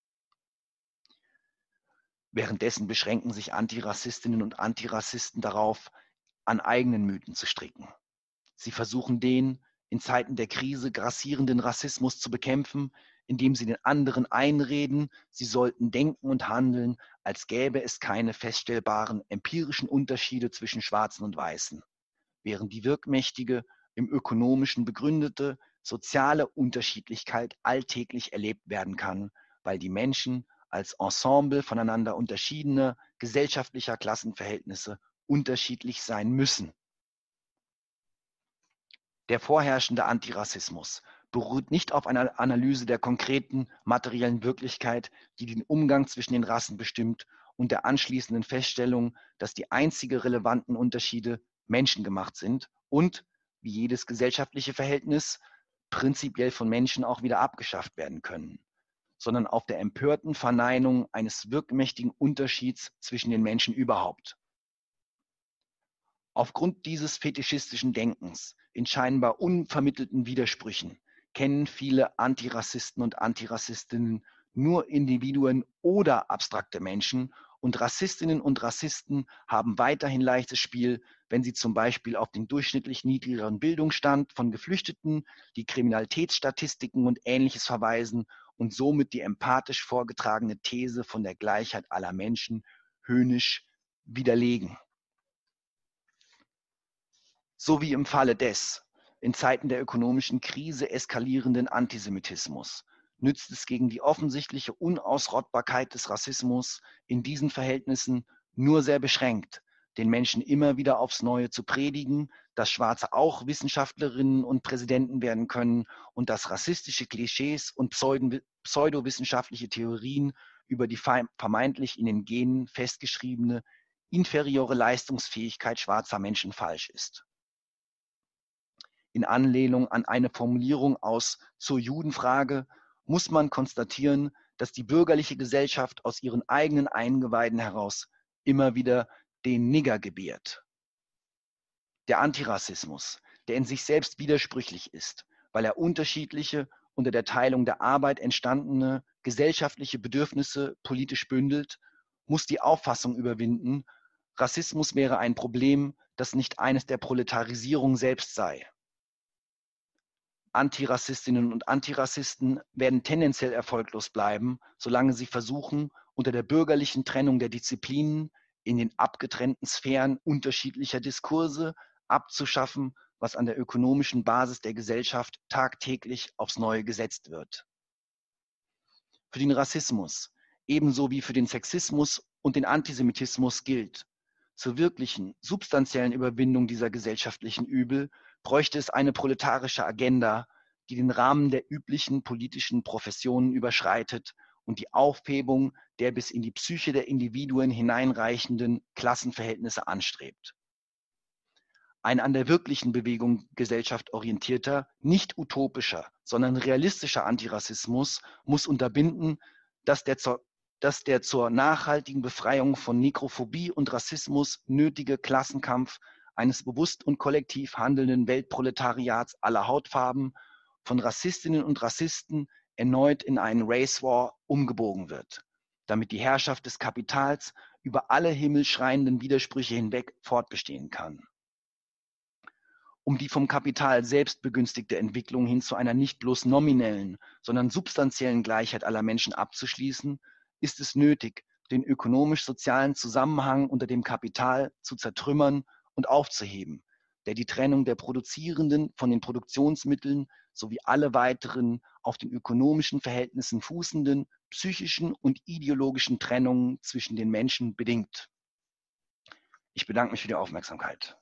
Währenddessen beschränken sich Antirassistinnen und Antirassisten darauf, an eigenen Mythen zu stricken. Sie versuchen den in Zeiten der Krise grassierenden Rassismus zu bekämpfen, indem sie den anderen einreden, sie sollten denken und handeln, als gäbe es keine feststellbaren empirischen Unterschiede zwischen Schwarzen und Weißen, während die wirkmächtige, im Ökonomischen begründete, soziale Unterschiedlichkeit alltäglich erlebt werden kann, weil die Menschen als Ensemble voneinander unterschiedener gesellschaftlicher Klassenverhältnisse unterschiedlich sein müssen. Der vorherrschende Antirassismus beruht nicht auf einer Analyse der konkreten materiellen Wirklichkeit, die den Umgang zwischen den Rassen bestimmt, und der anschließenden Feststellung, dass die einzige relevanten Unterschiede menschengemacht sind und, wie jedes gesellschaftliche Verhältnis, prinzipiell von Menschen auch wieder abgeschafft werden können, sondern auf der empörten Verneinung eines wirkmächtigen Unterschieds zwischen den Menschen überhaupt. Aufgrund dieses fetischistischen Denkens in scheinbar unvermittelten Widersprüchen kennen viele Antirassisten und Antirassistinnen nur Individuen oder abstrakte Menschen, und Rassistinnen und Rassisten haben weiterhin leichtes Spiel, wenn sie zum Beispiel auf den durchschnittlich niedrigeren Bildungsstand von Geflüchteten, die Kriminalitätsstatistiken und Ähnliches verweisen und somit die empathisch vorgetragene These von der Gleichheit aller Menschen höhnisch widerlegen. So wie im Falle des in Zeiten der ökonomischen Krise eskalierenden Antisemitismus nützt es gegen die offensichtliche Unausrottbarkeit des Rassismus in diesen Verhältnissen nur sehr beschränkt, den Menschen immer wieder aufs Neue zu predigen, dass Schwarze auch Wissenschaftlerinnen und Präsidenten werden können und dass rassistische Klischees und pseudowissenschaftliche Theorien über die vermeintlich in den Genen festgeschriebene inferiore Leistungsfähigkeit schwarzer Menschen falsch ist. In Anlehnung an eine Formulierung aus Zur Judenfrage muss man konstatieren, dass die bürgerliche Gesellschaft aus ihren eigenen Eingeweiden heraus immer wieder den Nigger gebiert. Der Antirassismus, der in sich selbst widersprüchlich ist, weil er unterschiedliche, unter der Teilung der Arbeit entstandene gesellschaftliche Bedürfnisse politisch bündelt, muss die Auffassung überwinden, Rassismus wäre ein Problem, das nicht eines der Proletarisierung selbst sei. Antirassistinnen und Antirassisten werden tendenziell erfolglos bleiben, solange sie versuchen, unter der bürgerlichen Trennung der Disziplinen in den abgetrennten Sphären unterschiedlicher Diskurse abzuschaffen, was an der ökonomischen Basis der Gesellschaft tagtäglich aufs Neue gesetzt wird. Für den Rassismus, ebenso wie für den Sexismus und den Antisemitismus gilt: Zur wirklichen, substanziellen Überwindung dieser gesellschaftlichen Übel bräuchte es eine proletarische Agenda, die den Rahmen der üblichen politischen Professionen überschreitet und die Aufhebung der bis in die Psyche der Individuen hineinreichenden Klassenverhältnisse anstrebt. Ein an der wirklichen Bewegung Gesellschaft orientierter, nicht utopischer, sondern realistischer Antirassismus muss unterbinden, dass der zur dass der zur nachhaltigen Befreiung von Nekrophobie und Rassismus nötige Klassenkampf eines bewusst und kollektiv handelnden Weltproletariats aller Hautfarben von Rassistinnen und Rassisten erneut in einen Race War umgebogen wird, damit die Herrschaft des Kapitals über alle himmelschreienden Widersprüche hinweg fortbestehen kann. Um die vom Kapital selbst begünstigte Entwicklung hin zu einer nicht bloß nominellen, sondern substanziellen Gleichheit aller Menschen abzuschließen, ist es nötig, den ökonomisch-sozialen Zusammenhang unter dem Kapital zu zertrümmern und aufzuheben, der die Trennung der Produzierenden von den Produktionsmitteln sowie alle weiteren auf den ökonomischen Verhältnissen fußenden psychischen und ideologischen Trennungen zwischen den Menschen bedingt. Ich bedanke mich für die Aufmerksamkeit.